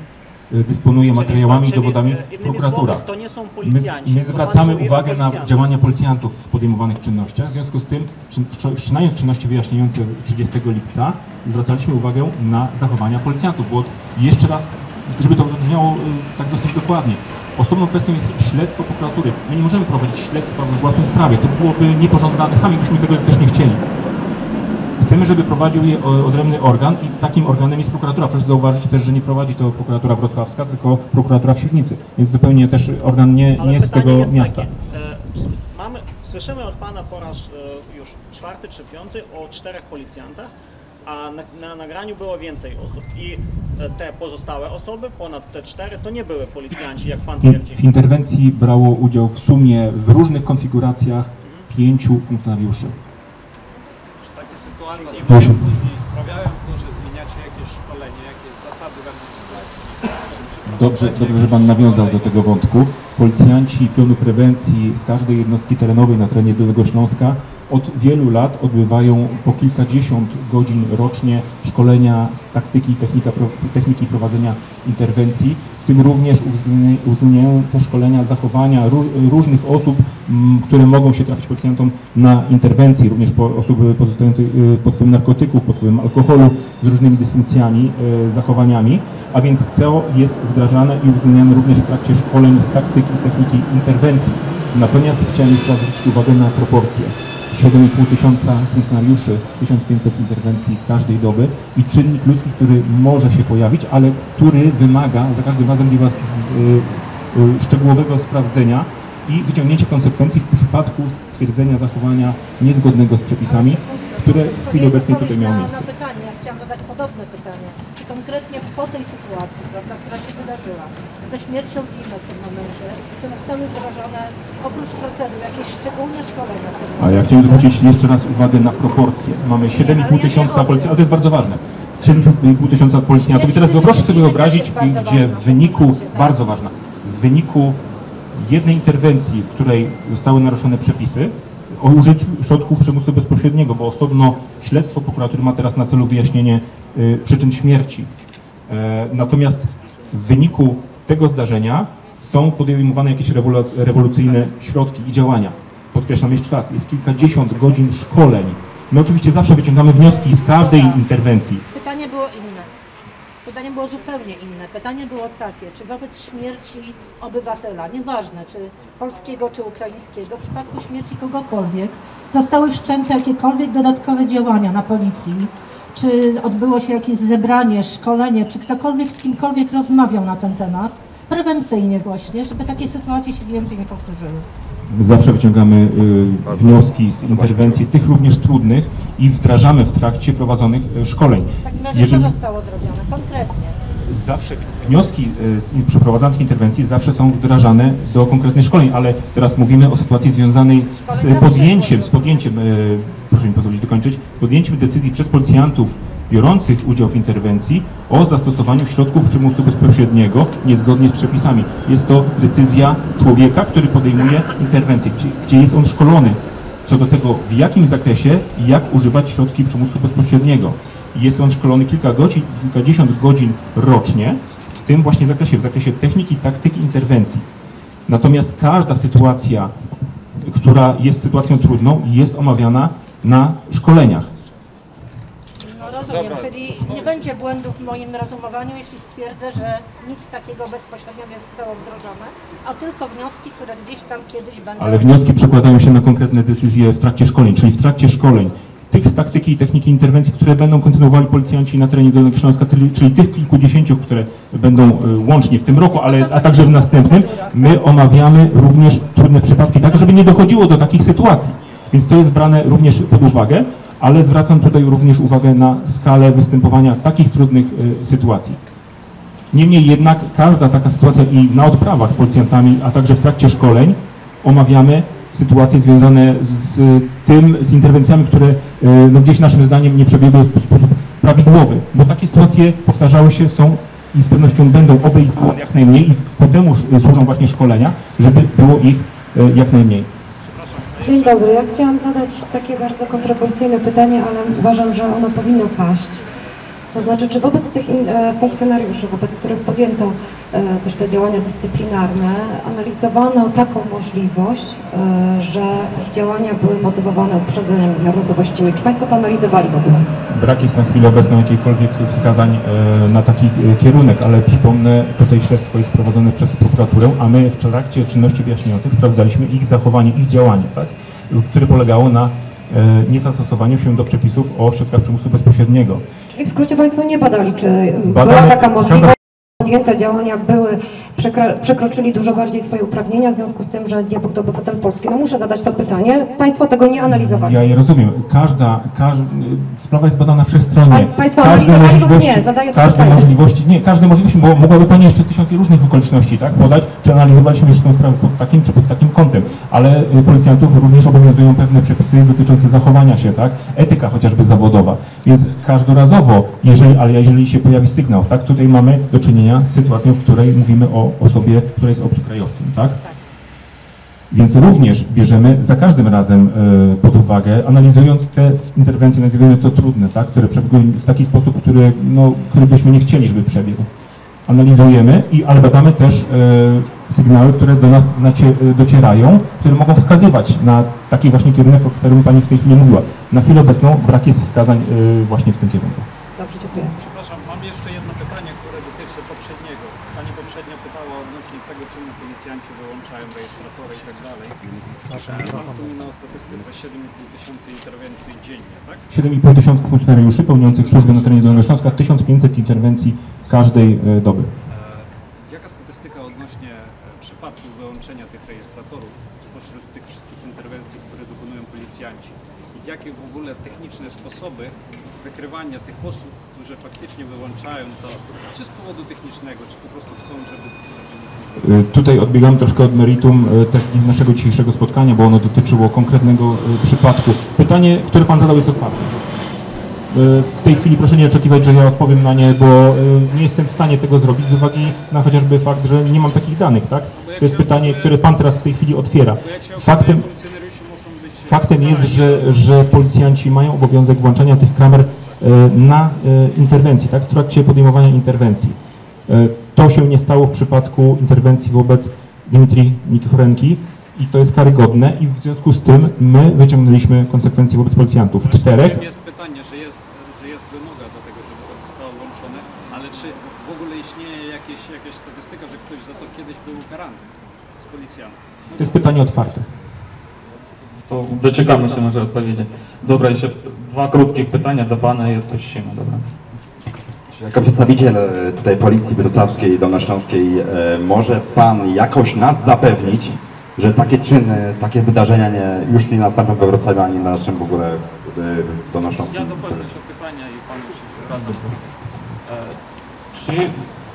[SPEAKER 4] dysponuje materiałami i
[SPEAKER 5] Czyli,
[SPEAKER 4] dowodami
[SPEAKER 5] e, innymi
[SPEAKER 4] prokuratura.
[SPEAKER 5] słowy, to nie są
[SPEAKER 4] My,
[SPEAKER 5] policjanci.
[SPEAKER 4] my
[SPEAKER 5] bo pan
[SPEAKER 4] zwracamy
[SPEAKER 5] mówi o
[SPEAKER 4] uwagę na
[SPEAKER 5] policjantach.
[SPEAKER 4] działania policjantów w podejmowanych czynnościach. W związku z tym, czyn- wszczynając czynności wyjaśniające trzydziestego lipca, zwracaliśmy uwagę na zachowania policjantów, bo jeszcze raz, żeby to wybrzmiało y, tak dosyć dokładnie, osobną kwestią jest śledztwo prokuratury. My nie możemy prowadzić śledztwa we własnej sprawie. To byłoby niepożądane. Sami byśmy tego też nie chcieli. Chcemy, żeby prowadził je o- odrębny organ i takim organem jest prokuratura. Proszę zauważyć też, że nie prowadzi to prokuratura wrocławska, tylko prokuratura w Świdnicy. Więc zupełnie też organ nie,
[SPEAKER 5] Ale
[SPEAKER 4] nie z
[SPEAKER 5] pytanie
[SPEAKER 4] tego
[SPEAKER 5] jest
[SPEAKER 4] miasta.
[SPEAKER 5] Takie, e, czy mamy, słyszymy od Pana po raz e, już czwarty czy piąty o czterech policjantach, a na, na nagraniu było więcej osób i e, te pozostałe osoby, ponad te cztery, to nie były policjanci, jak Pan
[SPEAKER 4] I
[SPEAKER 5] twierdzi.
[SPEAKER 4] w interwencji brało udział w sumie w różnych konfiguracjach pięciu funkcjonariuszy.
[SPEAKER 8] Takie sytuacje
[SPEAKER 4] Proszę.
[SPEAKER 8] później sprawiają to, że zmieniacie jakieś szkolenie, jakieś zasady wewnątrz policji. Czy
[SPEAKER 4] Dobrze,
[SPEAKER 8] przeprowadzacie
[SPEAKER 4] dobrze, że Pan
[SPEAKER 8] jakieś
[SPEAKER 4] nawiązał do
[SPEAKER 8] szkolenie?
[SPEAKER 4] tego wątku. Policjanci pionu prewencji z każdej jednostki terenowej na terenie Dolnego Śląska od wielu lat odbywają po kilkadziesiąt godzin rocznie szkolenia z taktyki i technika, pro- techniki prowadzenia interwencji, w tym również uwzględnia- uwzględniają te szkolenia zachowania ró- różnych osób, m, które mogą się trafić policjantom na interwencji, również po, osoby pozostające y, pod wpływem narkotyków, pod wpływem alkoholu, z różnymi dysfunkcjami, y, zachowaniami, a więc to jest wdrażane i uwzględniane również w trakcie szkoleń z taktyki i techniki interwencji. Natomiast chciałem jeszcze raz zwrócić uwagę na proporcje. siedem i pół tysiąca funkcjonariuszy, tysiąc pięćset interwencji każdej doby i czynnik ludzki, który może się pojawić, ale który wymaga za każdym razem dla Was y, y, szczegółowego sprawdzenia i wyciągnięcia konsekwencji w przypadku stwierdzenia zachowania niezgodnego z przepisami, które w chwili obecnej tutaj miało
[SPEAKER 9] na,
[SPEAKER 4] miejsce.
[SPEAKER 9] na pytanie, ja chciałam zadać podobne pytanie. Czy konkretnie po tej sytuacji, prawda, która się wydarzyła, ze śmiercią Imy w tym momencie, czy zostały wdrożone oprócz procedur jakieś szczególne szkolenia? w tym
[SPEAKER 4] A ja chciałem zwrócić jeszcze raz uwagę na proporcje. Mamy siedem i pół tysiąca policjantów, ale to jest bardzo ważne. siedem i pół tysiąca policjantów i teraz proszę sobie wyobrazić, gdzie w wyniku, bardzo ważna, w wyniku jednej interwencji, w której zostały naruszone przepisy o użyciu środków przymusu bezpośredniego, bo osobno śledztwo prokuratury ma teraz na celu wyjaśnienie y, przyczyn śmierci. E, natomiast w wyniku tego zdarzenia są podejmowane jakieś rewolu- rewolucyjne środki i działania. Podkreślam jeszcze raz, jest kilkadziesiąt godzin szkoleń. My oczywiście zawsze wyciągamy wnioski z każdej interwencji.
[SPEAKER 9] Pytanie było inne. Pytanie było zupełnie inne. Pytanie było takie, czy wobec śmierci obywatela, nieważne czy polskiego, czy ukraińskiego, w przypadku śmierci kogokolwiek, zostały wszczęte jakiekolwiek dodatkowe działania na policji? Czy odbyło się jakieś zebranie, szkolenie, czy ktokolwiek z kimkolwiek rozmawiał na ten temat? Prewencyjnie właśnie, żeby takie sytuacje się więcej nie powtórzyły.
[SPEAKER 4] Zawsze wyciągamy y, wnioski z interwencji, tych również trudnych i wdrażamy w trakcie prowadzonych y, szkoleń.
[SPEAKER 9] W takim razie
[SPEAKER 4] Jeżeli-
[SPEAKER 9] co zostało zrobione konkretnie?
[SPEAKER 4] Zawsze wnioski y, z in- przeprowadzanych interwencji zawsze są wdrażane do konkretnych szkoleń, ale teraz mówimy o sytuacji związanej z
[SPEAKER 9] Szkolenia
[SPEAKER 4] podjęciem, z
[SPEAKER 9] przyszłość.
[SPEAKER 4] podjęciem, y, proszę mi pozwolić dokończyć, z podjęciem decyzji przez policjantów biorących udział w interwencji o zastosowaniu środków przymusu bezpośredniego niezgodnie z przepisami. Jest to decyzja człowieka, który podejmuje interwencję, gdzie, gdzie jest on szkolony co do tego, w jakim zakresie i jak używać środki przymusu bezpośredniego. Jest on szkolony kilka godzin, kilkadziesiąt godzin rocznie w tym właśnie zakresie, w zakresie techniki, taktyki interwencji. Natomiast każda sytuacja, która jest sytuacją trudną, jest omawiana na szkoleniach.
[SPEAKER 9] No rozumiem, czyli nie będzie błędów w moim rozumowaniu, jeśli stwierdzę, że nic takiego bezpośrednio nie zostało wdrożone, a tylko wnioski, które gdzieś tam kiedyś będą...
[SPEAKER 4] Ale wnioski przekładają się na konkretne decyzje w trakcie szkoleń, czyli w trakcie szkoleń tych z taktyki i techniki interwencji, które będą kontynuowali policjanci na terenie Dolnego Śląska, czyli, czyli tych kilkudziesięciu, które będą y, łącznie w tym roku, ale a także w następnym, my omawiamy również trudne przypadki, tak żeby nie dochodziło do takich sytuacji. Więc to jest brane również pod uwagę, ale zwracam tutaj również uwagę na skalę występowania takich trudnych y, sytuacji. Niemniej jednak każda taka sytuacja i na odprawach z policjantami, a także w trakcie szkoleń omawiamy sytuacje związane z tym, z interwencjami, które y, no, gdzieś naszym zdaniem nie przebiegły w sposób prawidłowy, bo takie sytuacje powtarzały się, są i z pewnością będą, oby ich było jak najmniej i ku temu y, służą właśnie szkolenia, żeby było ich y, jak najmniej.
[SPEAKER 10] Dzień dobry, ja chciałam zadać takie bardzo kontrowersyjne pytanie, ale uważam, że ono powinno paść. To znaczy, czy wobec tych in, e, funkcjonariuszy, wobec których podjęto e, też te działania dyscyplinarne, analizowano taką możliwość, e, że ich działania były motywowane uprzedzeniami narodowościowymi? Czy Państwo to analizowali w ogóle?
[SPEAKER 4] Brak jest na chwilę obecną jakichkolwiek wskazań e, na taki e, kierunek, ale przypomnę, tutaj śledztwo jest prowadzone przez prokuraturę, a my w trakcie czynności wyjaśniających sprawdzaliśmy ich zachowanie, ich działanie, tak? Które polegało na e, niezastosowaniu się do przepisów o środkach przymusu bezpośredniego.
[SPEAKER 10] Czyli w skrócie Państwo nie badali, czy
[SPEAKER 4] Badamy,
[SPEAKER 10] była taka możliwość, podjęte działania były, przekra- przekroczyli dużo bardziej swoje uprawnienia w związku z tym, że nie był to obywatel polski. No muszę zadać to pytanie. Państwo tego nie analizowali.
[SPEAKER 4] Ja je rozumiem. Każda, każda sprawa jest badana wszechstronnie.
[SPEAKER 10] A Państwo analizowali lub nie? Zadaję to
[SPEAKER 4] każde
[SPEAKER 10] pytanie.
[SPEAKER 4] możliwości, nie, każde możliwości, bo mogłaby Pani jeszcze tysiąc różnych okoliczności, tak, podać, czy analizowaliśmy jeszcze tę sprawę pod takim, czy pod takim kątem, ale y, policjantów również obowiązują pewne przepisy dotyczące zachowania się, tak, etyka chociażby zawodowa, więc każdorazowo, jeżeli, ale jeżeli się pojawi sygnał, tak, tutaj mamy do czynienia z sytuacją, w której mówimy o osobie, która jest obcokrajowcem, tak? Więc również bierzemy za każdym razem y, pod uwagę, analizując te interwencje, nazwijmy to trudne, tak? Które przebiegają w taki sposób, który, no, który byśmy nie chcieli, żeby przebiegł. Analizujemy, i, ale badamy też y, sygnały, które do nas nacie, y, docierają, które mogą wskazywać na taki właśnie kierunek, o którym Pani w tej chwili mówiła. Na chwilę obecną brak jest wskazań y, właśnie w tym kierunku.
[SPEAKER 10] Dobrze, dziękuję.
[SPEAKER 8] Przepraszam, mam jeszcze jedno pytanie, które dotyczy poprzedniego. Pani poprzednio pytała odnośnie tego, czemu policjanci wyłączają rejestratory i tak dalej. Pan wspominał o statystyce siedem i pół tysiąca interwencji dziennie, tak?
[SPEAKER 4] siedem i pół tysiąca funkcjonariuszy pełniących służbę na terenie Dolnego Śląska, tysiąc pięćset interwencji każdej e, doby.
[SPEAKER 8] E, jaka statystyka odnośnie e, przypadków wyłączenia tych rejestratorów spośród tych wszystkich interwencji, które dokonują policjanci? I jakie w ogóle techniczne sposoby wykrywania tych osób, którzy faktycznie wyłączają to, czy z powodu technicznego, czy po prostu chcą, żeby...
[SPEAKER 4] E, Tutaj odbiegamy troszkę od meritum e, też naszego dzisiejszego spotkania, bo ono dotyczyło konkretnego e, przypadku. Pytanie, które Pan zadał, jest otwarte. W tej chwili proszę nie oczekiwać, że ja odpowiem na nie, bo nie jestem w stanie tego zrobić z uwagi na chociażby fakt, że nie mam takich danych, tak? To jest pytanie, które Pan teraz w tej chwili otwiera. Faktem, faktem jest, że, że policjanci mają obowiązek włączania tych kamer na interwencji, tak? W trakcie podejmowania interwencji. To się nie stało w przypadku interwencji wobec Dmitrija Nikiforenki i to jest karygodne i w związku z tym my wyciągnęliśmy konsekwencje wobec policjantów. Czterech.
[SPEAKER 8] Jest pytanie, że jest, że jest wymoga do tego, żeby to zostało włączone, ale czy w ogóle istnieje jakieś, jakaś statystyka, że ktoś za to kiedyś był ukarany z policjantów?
[SPEAKER 4] To jest pytanie otwarte.
[SPEAKER 2] To doczekamy się może odpowiedzi. Dobra, jeszcze dwa krótkich pytania do Pana i odpuścimy, dobra.
[SPEAKER 3] Jako przedstawiciel tutaj Policji Wrocławskiej, Dolnośląskiej, e, może Pan jakoś nas zapewnić, że takie czyny, takie wydarzenia nie, już nie nastąpią we Wrocławiu ani na naszym w ogóle e, Dolnośląskim?
[SPEAKER 8] Ja dopełnię się pytania i Pan już razem.
[SPEAKER 2] Czy,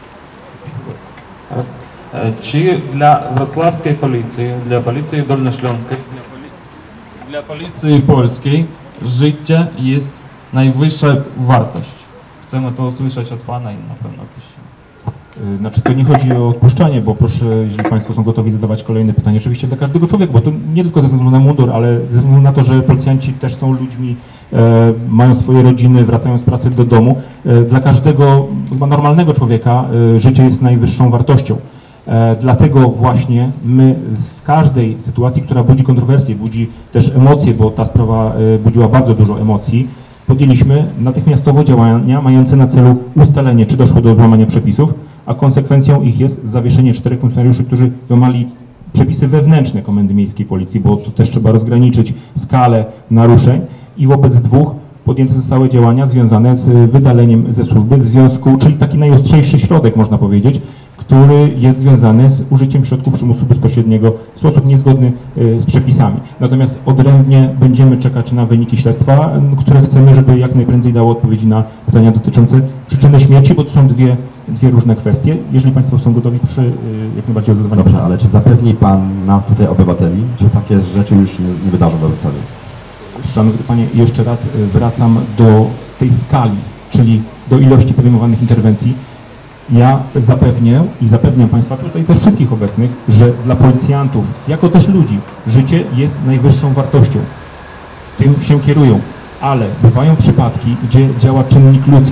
[SPEAKER 2] e, czy dla wrocławskiej policji, dla policji dolnośląskiej, dla, poli, dla policji polskiej życie jest najwyższa wartość? Chcemy to usłyszeć od Pana i na pewno opuścimy.
[SPEAKER 4] Znaczy to nie chodzi o odpuszczanie, bo proszę, jeżeli Państwo są gotowi zadawać kolejne pytanie, oczywiście dla każdego człowieka, bo to nie tylko ze względu na mundur, ale ze względu na to, że policjanci też są ludźmi, e, mają swoje rodziny, wracają z pracy do domu. E, dla każdego chyba normalnego człowieka e, życie jest najwyższą wartością. E, dlatego właśnie my w każdej sytuacji, która budzi kontrowersje, budzi też emocje, bo ta sprawa e, budziła bardzo dużo emocji, podjęliśmy natychmiastowo działania mające na celu ustalenie, czy doszło do złamania przepisów, a konsekwencją ich jest zawieszenie czterech funkcjonariuszy, którzy złamali przepisy wewnętrzne Komendy Miejskiej Policji, bo to też trzeba rozgraniczyć skalę naruszeń i wobec dwóch podjęte zostały działania związane z wydaleniem ze służby w związku, czyli taki najostrzejszy środek, można powiedzieć, który jest związany z użyciem środków przymusu bezpośredniego w sposób niezgodny z przepisami. Natomiast odrębnie będziemy czekać na wyniki śledztwa, które chcemy, żeby jak najprędzej dało odpowiedzi na pytania dotyczące przyczyny śmierci, bo to są dwie, dwie różne kwestie. Jeżeli Państwo są gotowi, proszę jak najbardziej o zadawanie pytań.
[SPEAKER 3] Dobrze, ale czy zapewni Pan nas tutaj, obywateli, że takie rzeczy już nie, nie wydarzą we Wrocławiu?
[SPEAKER 4] Szanowny Panie, jeszcze raz wracam do tej skali, czyli do ilości podejmowanych interwencji. Ja zapewnię i zapewniam Państwa tutaj też wszystkich obecnych, że dla policjantów, jako też ludzi, życie jest najwyższą wartością. Tym się kierują, ale bywają przypadki, gdzie działa czynnik ludzki. Tu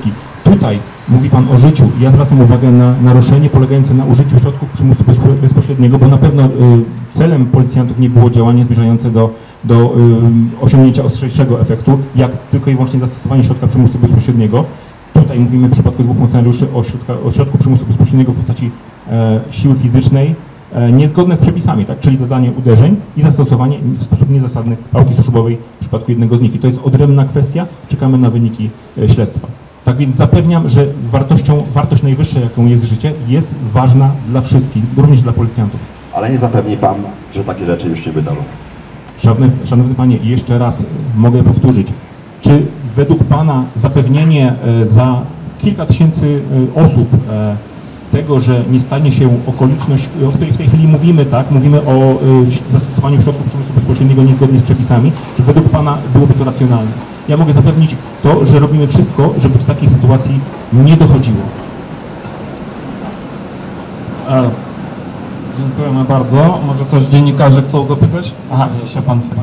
[SPEAKER 4] Tutaj mówi Pan o życiu. Ja zwracam uwagę na naruszenie polegające na użyciu środków przymusu bezpośredniego, bo na pewno y, celem policjantów nie było działanie zmierzające do, do y, osiągnięcia ostrzejszego efektu, jak tylko i wyłącznie zastosowanie środka przymusu bezpośredniego. Tutaj mówimy w przypadku dwóch funkcjonariuszy o, środka, o środku przymusu bezpośredniego w postaci e, siły fizycznej, e, niezgodne z przepisami, tak? Czyli zadanie uderzeń i zastosowanie w sposób niezasadny pałki służbowej w przypadku jednego z nich. I to jest odrębna kwestia, czekamy na wyniki e, śledztwa. Tak więc zapewniam, że wartością, wartość najwyższa, jaką jest życie, jest ważna dla wszystkich, również dla policjantów.
[SPEAKER 3] Ale nie zapewni Pan, że takie rzeczy już się wydarzą.
[SPEAKER 4] Szanowny, szanowny Panie, jeszcze raz mogę powtórzyć. Czy według Pana zapewnienie e, za kilka tysięcy e, osób e, tego, że nie stanie się okoliczność, o której w tej chwili mówimy, tak, mówimy o e, zastosowaniu środków przymusu bezpośredniego niezgodnie z przepisami, czy według Pana byłoby to racjonalne? Ja mogę zapewnić to, że robimy wszystko, żeby do takiej sytuacji nie dochodziło.
[SPEAKER 2] E, dziękujemy bardzo. Może coś dziennikarze chcą zapytać? Aha, się Pan chce.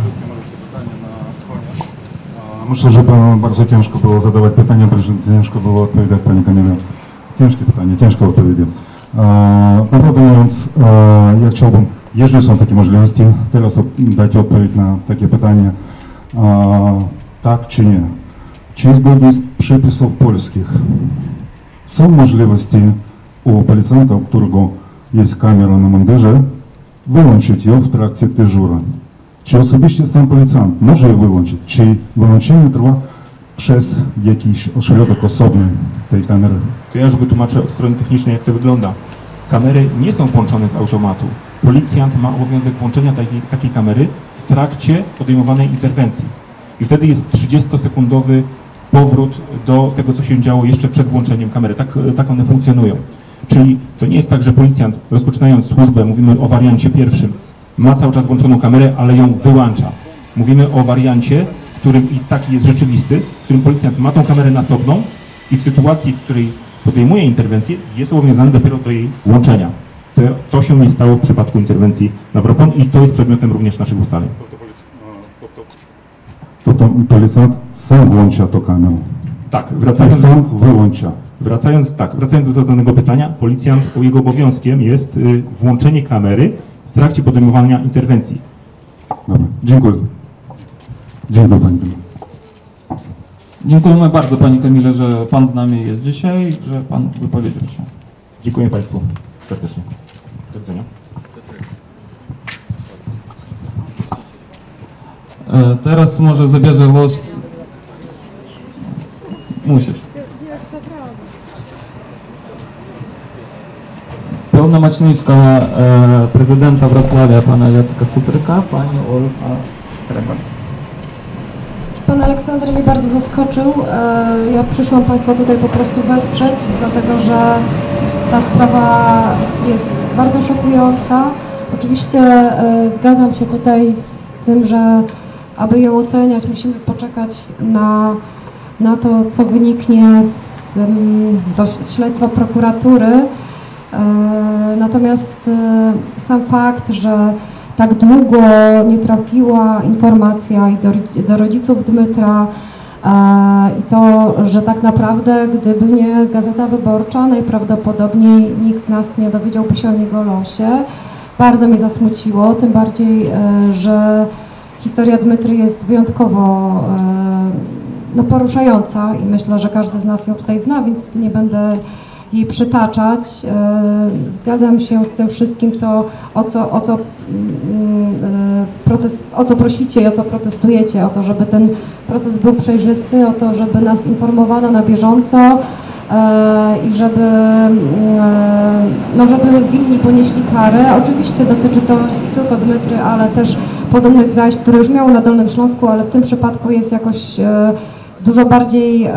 [SPEAKER 1] Myślę, że Panu bardzo ciężko było zadawać pytania, bardzo ciężko było odpowiadać, Pani Kamilo. Ciężkie pytanie, ciężko odpowiedzi. Naprawdę mówiąc, ja chciałbym, jeżeli są takie możliwości, teraz dać odpowiedź na takie pytanie, tak czy nie. Czy zgodnie z przepisów polskich są możliwości u policjanta, u którego jest kamera na mundurze, wyłączyć ją w trakcie dyżuru? Czy osobiście sam policjant może je wyłączyć? Czy wyłączenie trwa przez jakiś ośrodek osobny tej kamery?
[SPEAKER 4] To ja już wytłumaczę od strony technicznej, jak to wygląda. Kamery nie są włączone z automatu. Policjant ma obowiązek włączenia takiej, takiej kamery w trakcie podejmowanej interwencji. I wtedy jest trzydziestosekundowy powrót do tego, co się działo jeszcze przed włączeniem kamery. Tak, tak one funkcjonują. Czyli to nie jest tak, że policjant, rozpoczynając służbę, mówimy o wariancie pierwszym, ma cały czas włączoną kamerę, ale ją wyłącza. Mówimy o wariancie, w którym i taki jest rzeczywisty, w którym policjant ma tą kamerę nasobną i w sytuacji, w której podejmuje interwencję, jest obowiązany dopiero do jej włączenia. To, to się nie stało w przypadku interwencji na Wropon i to jest przedmiotem również naszych ustaleń.
[SPEAKER 1] To, to policjant sam włącza tą kamerę.
[SPEAKER 4] Tak,
[SPEAKER 1] I
[SPEAKER 4] wracając,
[SPEAKER 1] sam wyłącza.
[SPEAKER 4] wracając, tak, wracając do zadanego pytania, policjant, jego obowiązkiem jest y, włączenie kamery w trakcie podejmowania interwencji.
[SPEAKER 1] Dobra, dziękuję. Dziękuję Pani Kamilo.
[SPEAKER 2] Dziękujemy bardzo Panie Kamile, że Pan z nami jest dzisiaj, że Pan wypowiedział się.
[SPEAKER 4] Dziękuję Państwu serdecznie. Do widzenia.
[SPEAKER 2] E, teraz może zabierze głos... Musisz. Pełnomocniczka e, prezydenta Wrocławia, pana Jacka Supryka, pani Olga Krebar.
[SPEAKER 7] Pan Aleksander mnie bardzo zaskoczył. E, Ja przyszłam Państwa tutaj po prostu wesprzeć, dlatego że ta sprawa jest bardzo szokująca. Oczywiście e, zgadzam się tutaj z tym, że aby ją oceniać, musimy poczekać na, na to, co wyniknie z, mm, do, z śledztwa prokuratury. E, Natomiast e, sam fakt, że tak długo nie trafiła informacja i do, do rodziców Dmytra e, i to, że tak naprawdę gdyby nie Gazeta Wyborcza, najprawdopodobniej nikt z nas nie dowiedziałby się o jego losie. Bardzo mnie zasmuciło, tym bardziej, e, że historia Dmytry jest wyjątkowo e, no, poruszająca i myślę, że każdy z nas ją tutaj zna, więc nie będę jej przytaczać. Zgadzam się z tym wszystkim, co, o, co, o, co, protest, o co prosicie i o co protestujecie, o to, żeby ten proces był przejrzysty, o to, żeby nas informowano na bieżąco i żeby, no, żeby winni ponieśli karę. Oczywiście dotyczy to nie tylko Dmytry, ale też podobnych zajść, które już miały na Dolnym Śląsku, ale w tym przypadku jest jakoś dużo bardziej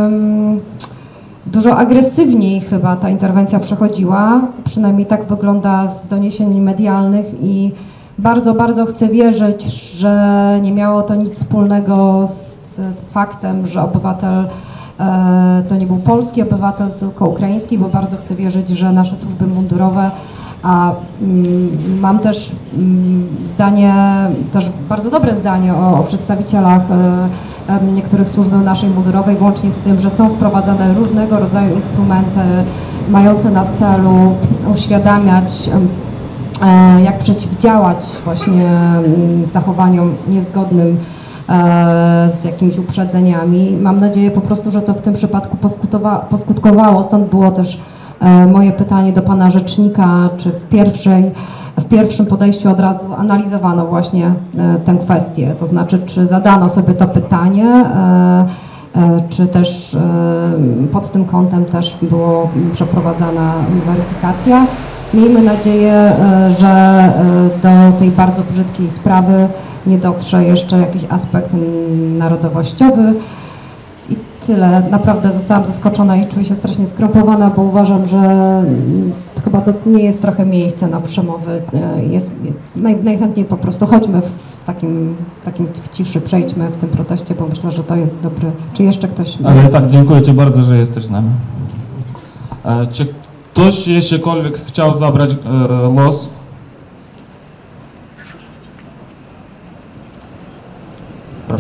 [SPEAKER 7] Dużo agresywniej chyba ta interwencja przechodziła, przynajmniej tak wygląda z doniesień medialnych i bardzo, bardzo chcę wierzyć, że nie miało to nic wspólnego z faktem, że obywatel e, to nie był polski obywatel, tylko ukraiński, bo bardzo chcę wierzyć, że nasze służby mundurowe
[SPEAKER 10] A mm, mam też mm, zdanie, też bardzo dobre zdanie o, o przedstawicielach y, y, niektórych służb naszej mundurowej, włącznie z tym, że są wprowadzane różnego rodzaju instrumenty mające na celu uświadamiać, y, jak przeciwdziałać właśnie y, zachowaniom niezgodnym z jakimiś uprzedzeniami. Mam nadzieję po prostu, że to w tym przypadku poskutkowało, stąd było też moje pytanie do pana rzecznika, czy w, pierwszej, w pierwszym podejściu od razu analizowano właśnie tę kwestię, to znaczy, czy zadano sobie to pytanie, czy też pod tym kątem też była przeprowadzana weryfikacja. Miejmy nadzieję, że do tej bardzo brzydkiej sprawy nie dotrze jeszcze jakiś aspekt narodowościowy. I tyle. Naprawdę zostałam zaskoczona i czuję się strasznie skrępowana, bo uważam, że chyba to nie jest trochę miejsce na przemowy. Jest, naj, najchętniej po prostu chodźmy w takim, takim w ciszy, przejdźmy w tym proteście, bo myślę, że to jest dobry. Czy jeszcze ktoś...
[SPEAKER 2] Ale tak, dziękuję Ci bardzo, że jesteś z nami. Czy ktoś jeślikolwiek chciał zabrać e, los? Proszę.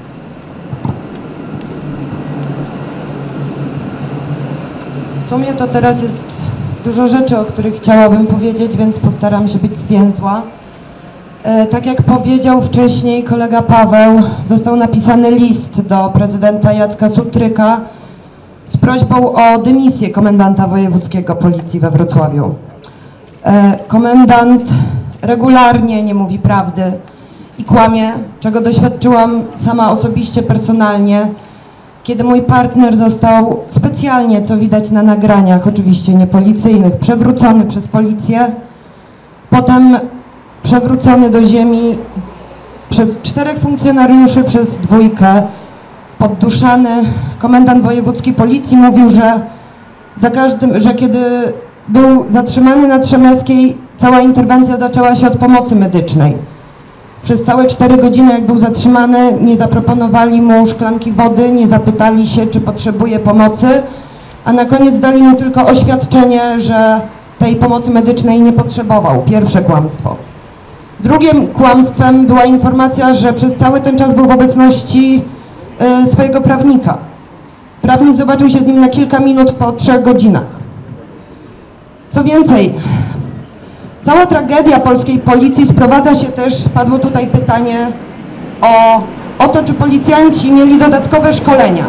[SPEAKER 6] W sumie to teraz jest dużo rzeczy, o których chciałabym powiedzieć, więc postaram się być zwięzła. E, tak jak powiedział wcześniej kolega Paweł, został napisany list do prezydenta Jacka Sutryka z prośbą o dymisję komendanta wojewódzkiego policji we Wrocławiu. E, komendant regularnie nie mówi prawdy i kłamie, czego doświadczyłam sama osobiście, personalnie, kiedy mój partner został specjalnie, co widać na nagraniach, oczywiście nie policyjnych, przewrócony przez policję, potem przewrócony do ziemi przez czterech funkcjonariuszy, przez dwójkę, podduszany. Komendant wojewódzki policji mówił, że za każdym, że kiedy był zatrzymany na Trzemeckiej, cała interwencja zaczęła się od pomocy medycznej. Przez całe cztery godziny, jak był zatrzymany, nie zaproponowali mu szklanki wody, nie zapytali się, czy potrzebuje pomocy, a na koniec dali mu tylko oświadczenie, że tej pomocy medycznej nie potrzebował. Pierwsze kłamstwo. Drugim kłamstwem była informacja, że przez cały ten czas był w obecności y, swojego prawnika. Prawnik zobaczył się z nim na kilka minut po trzech godzinach. Co więcej, cała tragedia polskiej policji sprowadza się też, padło tutaj pytanie o, o to, czy policjanci mieli dodatkowe szkolenia.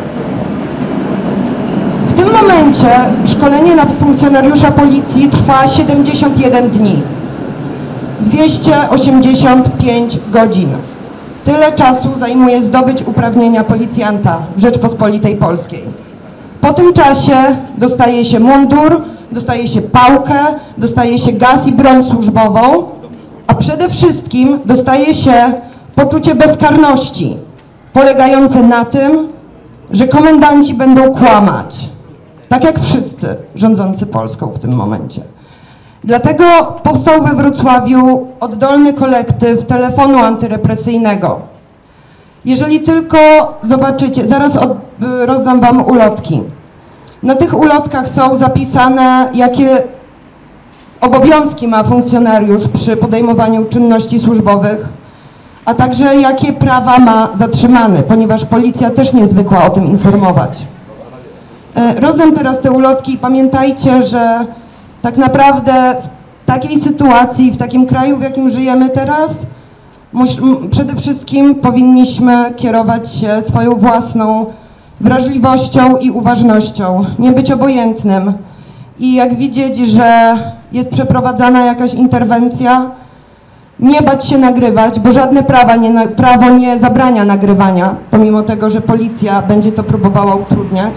[SPEAKER 6] W tym momencie szkolenie na funkcjonariusza policji trwa siedemdziesiąt jeden dni. dwieście osiemdziesiąt pięć godzin. Tyle czasu zajmuje zdobyć uprawnienia policjanta w Rzeczpospolitej Polskiej. Po tym czasie dostaje się mundur, dostaje się pałkę, dostaje się gaz i broń służbową, a przede wszystkim dostaje się poczucie bezkarności, polegające na tym, że komendanci będą kłamać, tak jak wszyscy rządzący Polską w tym momencie. Dlatego powstał we Wrocławiu oddolny kolektyw telefonu antyrepresyjnego. Jeżeli tylko zobaczycie, zaraz od, rozdam wam ulotki. Na tych ulotkach są zapisane, jakie obowiązki ma funkcjonariusz przy podejmowaniu czynności służbowych, a także jakie prawa ma zatrzymany, ponieważ policja też nie zwykła o tym informować. Rozdam teraz te ulotki i pamiętajcie, że tak naprawdę w takiej sytuacji, w takim kraju, w jakim żyjemy teraz, przede wszystkim powinniśmy kierować się swoją własną wrażliwością i uważnością, nie być obojętnym i jak widzieć, że jest przeprowadzana jakaś interwencja, nie bać się nagrywać, bo żadne prawa nie, prawo nie zabrania nagrywania, pomimo tego, że policja będzie to próbowała utrudniać,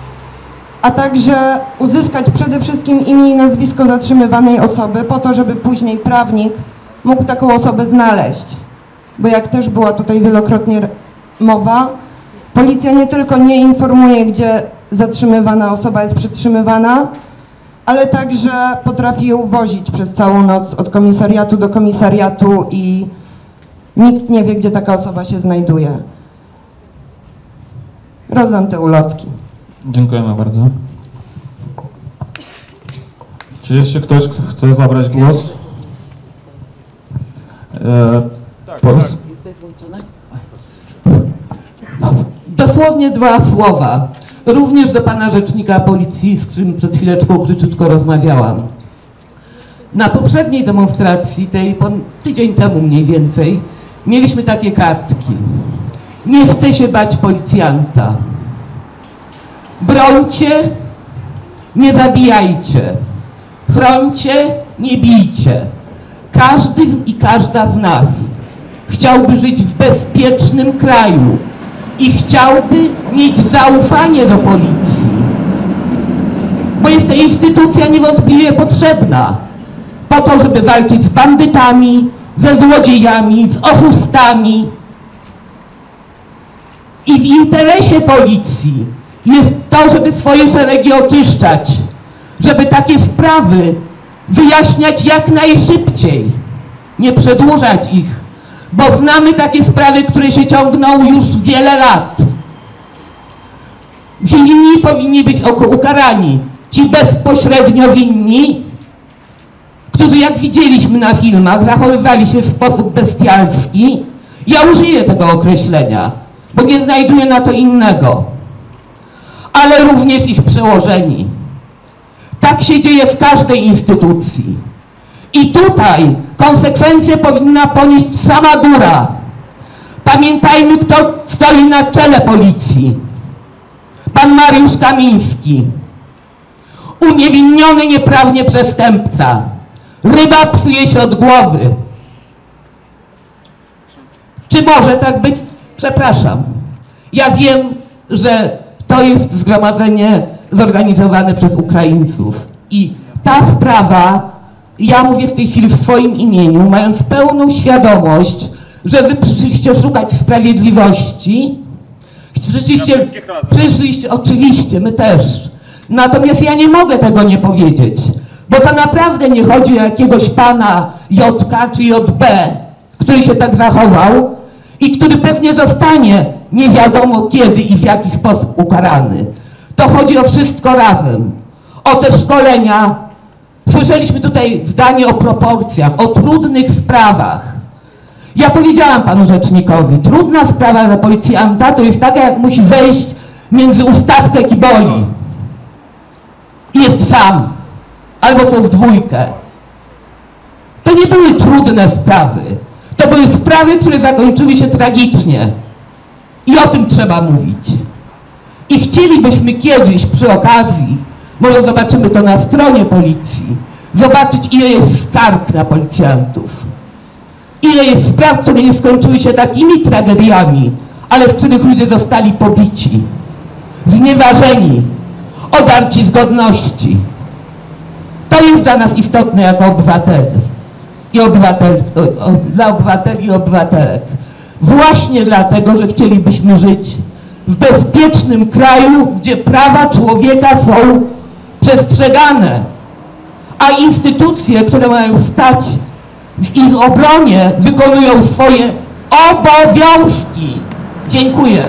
[SPEAKER 6] a także uzyskać przede wszystkim imię i nazwisko zatrzymywanej osoby po to, żeby później prawnik mógł taką osobę znaleźć, bo jak też była tutaj wielokrotnie mowa, policja nie tylko nie informuje, gdzie zatrzymywana osoba jest przetrzymywana, ale także potrafi ją wozić przez całą noc od komisariatu do komisariatu i nikt nie wie, gdzie taka osoba się znajduje. Rozdam te ulotki.
[SPEAKER 2] Dziękujemy bardzo. Czy jeszcze ktoś chce zabrać głos? E,
[SPEAKER 8] Tak,
[SPEAKER 2] po,
[SPEAKER 8] tak.
[SPEAKER 11] Dosłownie dwa słowa. Również do pana rzecznika policji, z którym przed chwileczką króciutko rozmawiałam. Na poprzedniej demonstracji, tej pon- tydzień temu mniej więcej, mieliśmy takie kartki. Nie chcę się bać policjanta. Brońcie, nie zabijajcie. Chrońcie, nie bijcie. Każdy z, i każda z nas chciałby żyć w bezpiecznym kraju i chciałby mieć zaufanie do policji, bo jest to instytucja niewątpliwie potrzebna po to, żeby walczyć z bandytami, ze złodziejami, z oszustami. I w interesie policji jest to, żeby swoje szeregi oczyszczać, żeby takie sprawy wyjaśniać jak najszybciej, nie przedłużać ich, bo znamy takie sprawy, które się ciągną już wiele lat. Winni powinni być ukarani. Ci bezpośrednio winni, którzy, jak widzieliśmy na filmach, zachowywali się w sposób bestialski. Ja użyję tego określenia, bo nie znajduję na to innego. Ale również ich przełożeni. Tak się dzieje w każdej instytucji. I tutaj konsekwencje powinna ponieść sama góra. Pamiętajmy, kto stoi na czele policji. Pan Mariusz Kamiński. Uniewinniony nieprawnie przestępca. Ryba psuje się od głowy. Czy może tak być? Przepraszam. Ja wiem, że to jest zgromadzenie zorganizowane przez Ukraińców. I ta sprawa, ja mówię w tej chwili w swoim imieniu, mając pełną świadomość, że wy przyszliście szukać sprawiedliwości. Przyszliście, przyszliście, oczywiście, my też. Natomiast ja nie mogę tego nie powiedzieć, bo to naprawdę nie chodzi o jakiegoś pana J K czy J B, który się tak zachował i który pewnie zostanie nie wiadomo kiedy i w jaki sposób ukarany. To chodzi o wszystko razem. O te szkolenia. Słyszeliśmy tutaj zdanie o proporcjach, o trudnych sprawach. Ja powiedziałam panu rzecznikowi, trudna sprawa dla policjanta to jest taka, jak musi wejść między ustawkę i boli. I jest sam. Albo są w dwójkę. To nie były trudne sprawy. To były sprawy, które zakończyły się tragicznie. I o tym trzeba mówić. I chcielibyśmy kiedyś przy okazji, może zobaczymy to na stronie policji, zobaczyć, ile jest skarg na policjantów. Ile jest spraw, które nie skończyły się takimi tragediami, ale w których ludzie zostali pobici, znieważeni, odarci z godności. To jest dla nas istotne jako obywateli i obywatel, o, o, dla obywateli i obywatelek. Właśnie dlatego, że chcielibyśmy żyć w bezpiecznym kraju, gdzie prawa człowieka są przestrzegane, a instytucje, które mają stać w ich obronie, wykonują swoje obowiązki. Dziękuję.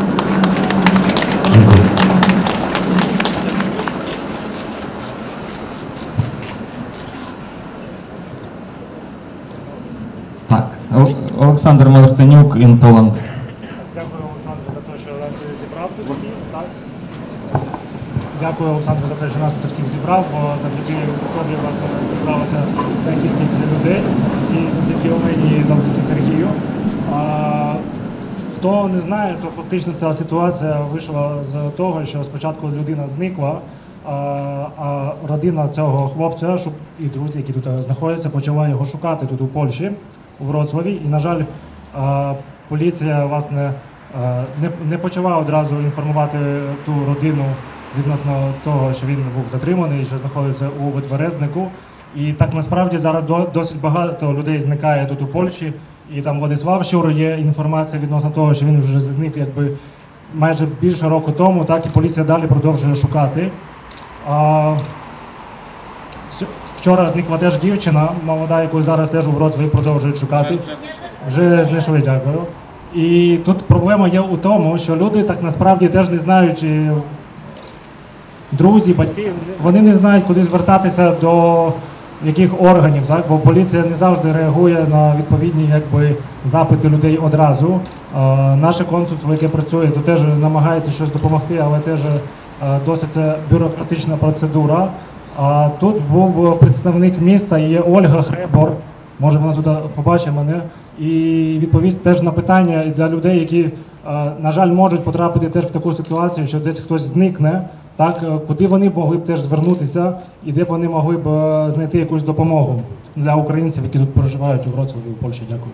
[SPEAKER 2] Так, Олександр Мартинюк, Інтоланд.
[SPEAKER 12] Дякую, Олександр, за те, що нас зібрав тут всіх. Так? Дякую, Олександр, за те, що нас тут всіх зібрав, бо завдяки тобі, власне, зібралася ця кількість людей. І завдяки Олені, і завдяки Сергію. А, хто не знає, то фактично ця ситуація вийшла з того, що спочатку людина зникла, а, а родина цього хлопця і друзі, які тут знаходяться, почала його шукати тут у Польщі, у Вроцлаві. І, на жаль, поліція, власне, не, не почала одразу інформувати ту родину відносно того, що він був затриманий, що знаходиться у витверезнику. І так насправді зараз досить багато людей зникає тут у Польщі. І там Владислав Щур є інформація відносно того, що він вже зник якби майже більше року тому, так і поліція далі продовжує шукати. А, вчора зникла теж дівчина, молода, яку зараз теж у Вроцлаві продовжують шукати. Вже знайшли, дякую. І тут проблема є у тому, що люди так насправді теж не знають, друзі, батьки, вони не знають, куди звертатися до яких органів, так? Бо поліція не завжди реагує на відповідні якби, запити людей одразу. А, наше консульство, яке працює, то теж намагається щось допомогти, але теж а, досить це бюрократична процедура. А тут був представник міста, є Ольга Хребор, може вона тут побачить мене, і відповість теж на питання для людей, які, на жаль, можуть потрапити теж в таку ситуацію, що десь хтось зникне, так, куди вони могли б теж звернутися і де б вони могли б знайти якусь допомогу для українців, які тут проживають у Вроцлаві, у Польщі. Дякую.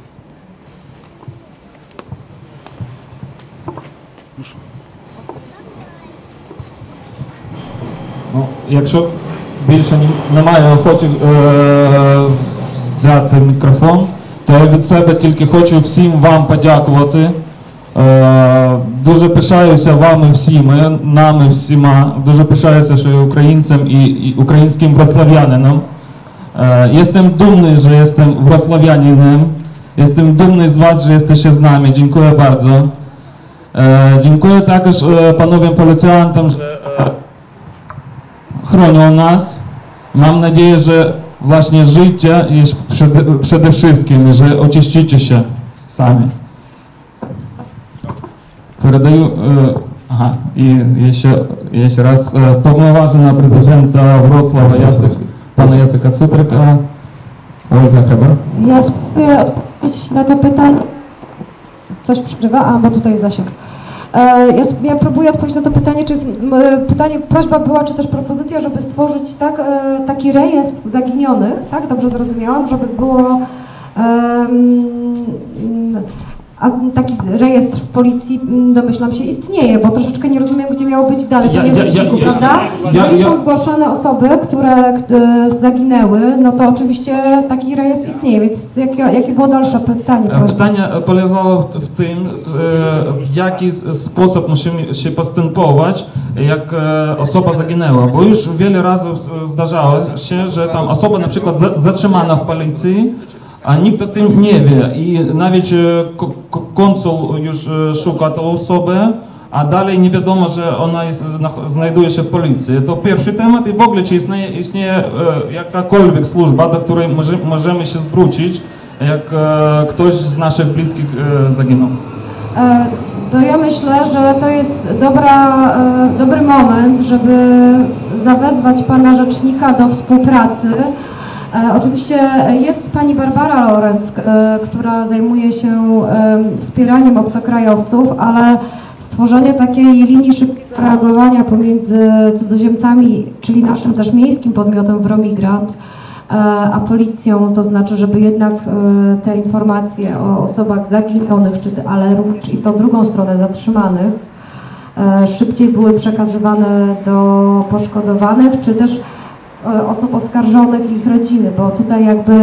[SPEAKER 2] Ну, якщо більше немає охочих е- взяти мікрофон, то я від себе тільки хочу всім вам подякувати. Е- дуже пишаюся вами всіми, нами всіма. Дуже пишаюся, що я українцем і, і українським вроцлав'янином. Е- jestem dumny, że jestem wrocławianinem. Jestem dumny z was, że jesteście z nami. Dziękuję bardzo. E- dziękuję także e- panowie policjantom, że e- chronią nas. Mam nadzieję, że właśnie życie jest przede, przede wszystkim, że oczyścicie się sami. Передаю, e, aha, i jeszcze, jeszcze raz e, pełnomocna prezydenta Wrocławia, Jacek, pana Jaceka Cutryka, Olga Hreber.
[SPEAKER 10] Ja spróbuję odpowiedzieć na to pytanie. Coś przegrywa? A, bo tutaj zasięg. Ja, ja próbuję odpowiedzieć na to pytanie, czy jest, pytanie, prośba była, czy też propozycja, żeby stworzyć tak, taki rejestr zaginionych, tak, dobrze zrozumiałam, żeby było um, a taki rejestr w policji, domyślam się, istnieje, bo troszeczkę nie rozumiem, gdzie miało być dalej, to nie w rzeczniku, prawda? Jeżeli są zgłaszane osoby, które e, zaginęły, no to oczywiście taki rejestr istnieje, więc jakie, jakie było dalsze pytanie?
[SPEAKER 2] Pytanie polegało w tym, w jaki sposób musimy się postępować, jak osoba zaginęła, bo już wiele razy zdarzało się, że tam osoba na przykład zatrzymana w policji, a nikt o tym nie wie i nawet konsul już szuka tę osobę, a dalej nie wiadomo, że ona jest, znajduje się w policji. To pierwszy temat i w ogóle czy istnieje, istnieje jakakolwiek służba, do której może, możemy się zwrócić, jak ktoś z naszych bliskich zaginął.
[SPEAKER 10] To ja myślę, że to jest dobra, dobry moment, żeby zawezwać pana rzecznika do współpracy. E, oczywiście jest pani Barbara Lorenz, e, która zajmuje się e, wspieraniem obcokrajowców, ale stworzenie takiej linii szybkiego reagowania pomiędzy cudzoziemcami, czyli naszym też miejskim podmiotem Wromigrant, e, a policją, to znaczy, żeby jednak e, te informacje o osobach zaginionych, czy, ale również i w tą drugą stronę zatrzymanych, e, szybciej były przekazywane do poszkodowanych, czy też osób oskarżonych i ich rodziny, bo tutaj jakby,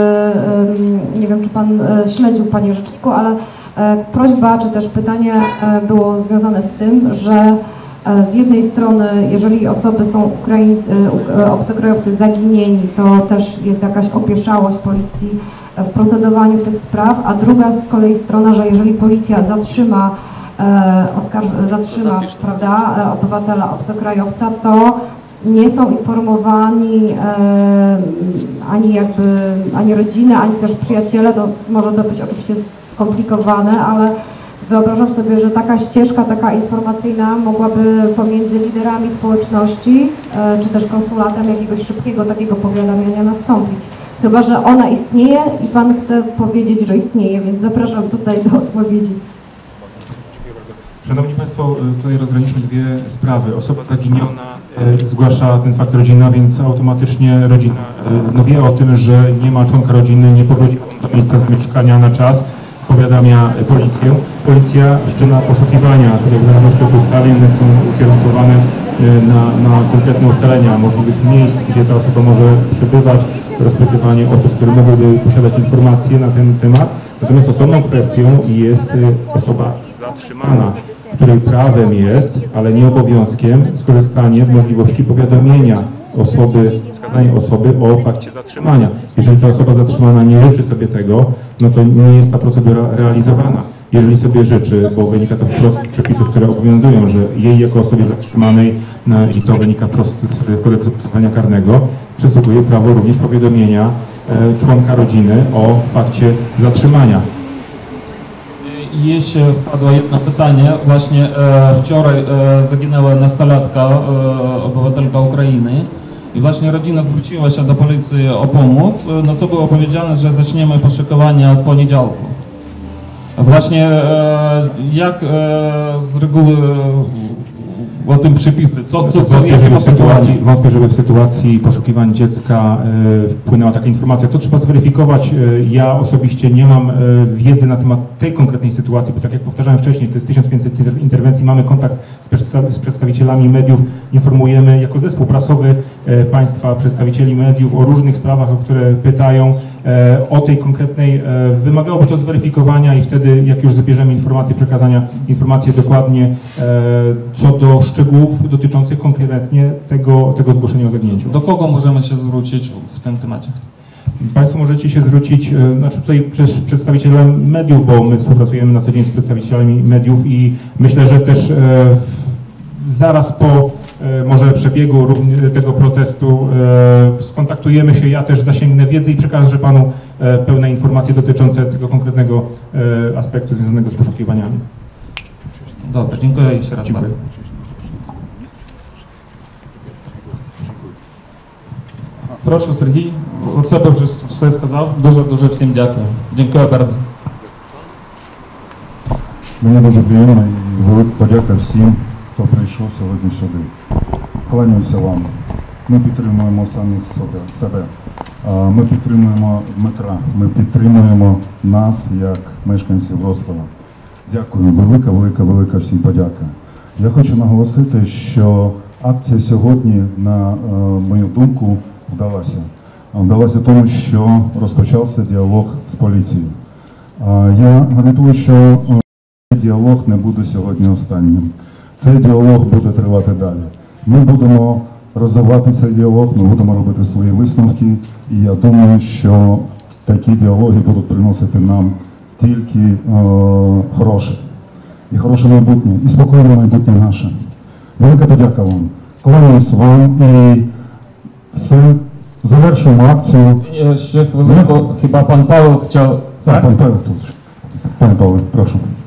[SPEAKER 10] nie wiem, czy pan śledził, panie rzeczniku, ale prośba, czy też pytanie było związane z tym, że z jednej strony, jeżeli osoby są Ukraiń, obcokrajowcy zaginieni, to też jest jakaś opieszałość policji w procedowaniu tych spraw, a druga z kolei strona, że jeżeli policja zatrzyma, oskarż, zatrzyma, prawda, obywatela obcokrajowca, to nie są informowani e, ani jakby, ani rodziny, ani też przyjaciele, to może to być oczywiście skomplikowane, ale wyobrażam sobie, że taka ścieżka, taka informacyjna mogłaby pomiędzy liderami społeczności, e, czy też konsulatem jakiegoś szybkiego takiego powiadamiania nastąpić. Chyba że ona istnieje i pan chce powiedzieć, że istnieje, więc zapraszam tutaj do odpowiedzi.
[SPEAKER 4] Szanowni Państwo, tutaj rozgraniczmy dwie sprawy. Osoba zaginiona e, zgłasza ten fakt rodzina, więc automatycznie rodzina e, no wie o tym, że nie ma członka rodziny, nie powróci do miejsca zamieszkania na czas, powiadamia policję. Policja wszczyna poszukiwania, jak w zależności od ustaleń, one są ukierunkowane e, na, na konkretne ustalenia możliwych miejsc, gdzie ta osoba może przebywać, rozpytywanie osób, które mogłyby posiadać informacje na ten temat. Natomiast osobną kwestią jest e, osoba zatrzymana, której prawem jest, ale nie obowiązkiem, skorzystanie z możliwości powiadomienia osoby, wskazania osoby o fakcie zatrzymania. Jeżeli ta osoba zatrzymana nie życzy sobie tego, no to nie jest ta procedura realizowana. jeżeli sobie życzy, bo wynika to wprost z przepisów, które obowiązują, że jej jako osobie zatrzymanej, e, i to wynika wprost z kodeksu postępowania karnego, przysługuje prawo również powiadomienia e, członka rodziny o fakcie zatrzymania.
[SPEAKER 2] I jeszcze wpadło jedno pytanie. Właśnie e, wczoraj e, zaginęła nastolatka, e, obywatelka Ukrainy. I właśnie rodzina zwróciła się do policji o pomoc, no co było powiedziane, że zaczniemy poszukiwania od poniedziałku. Właśnie e, jak e, z reguły o tym przepisy? Co, co, co,
[SPEAKER 4] wątpię, żeby w sytuacji, wątpię, żeby w sytuacji poszukiwań dziecka e, wpłynęła taka informacja. To trzeba zweryfikować. E, ja osobiście nie mam e, wiedzy na temat tej konkretnej sytuacji, bo tak jak powtarzałem wcześniej, to jest tysiąc pięćset interwencji, mamy kontakt z, przedstaw z przedstawicielami mediów, informujemy jako zespół prasowy e, państwa, przedstawicieli mediów o różnych sprawach, o które pytają. E, o tej konkretnej, e, wymagałoby to zweryfikowania i wtedy, jak już zabierzemy informacje, przekazania informacje dokładnie e, co do szczegółów dotyczących konkretnie tego, tego zgłoszenia o zaginięciu.
[SPEAKER 2] Do kogo możemy się zwrócić w tym temacie?
[SPEAKER 4] Państwo możecie się zwrócić, e, znaczy tutaj przez przedstawicielem mediów, bo my współpracujemy na co dzień z przedstawicielami mediów i myślę, że też e, w, zaraz po może przebiegu tego protestu skontaktujemy się, ja też zasięgnę wiedzy i przekażę panu pełne informacje dotyczące tego konkretnego aspektu związanego z poszukiwaniami.
[SPEAKER 2] Dobra, dziękuję jeszcze raz
[SPEAKER 4] Dziękuję.
[SPEAKER 2] bardzo. Proszę Сергій, od себе вже все сказав. Дуже-дуже всім дякую. Дякую bardzo.
[SPEAKER 1] Мені дуже приємно і велика подяка всім, хто прийшов сьогодні сюди. Кланяюся вам. Ми підтримуємо самих себе. себе. Ми підтримуємо Дмитра, ми підтримуємо нас, як мешканців Вроцлава. Дякую, велика, велика, велика всім подяка. Я хочу наголосити, що акція сьогодні, на мою думку, вдалася. Вдалася тому, що розпочався діалог з поліцією. Я гарантую, що діалог не буде сьогодні останнім. Цей діалог буде тривати далі. Ми будемо розвивати цей діалог, ми будемо робити свої висновки, і я думаю, що такі діалоги будуть приносити нам тільки е, хороше. І хороше майбутнє, і спокійне майбутнє наше. Велика подяка вам. Кланяюсь вам і все. Завершуємо акцію.
[SPEAKER 2] Ще хвилинку, хіба пан Павло хотів...
[SPEAKER 1] Так, пан Павло тут. Пане Павло, прошу.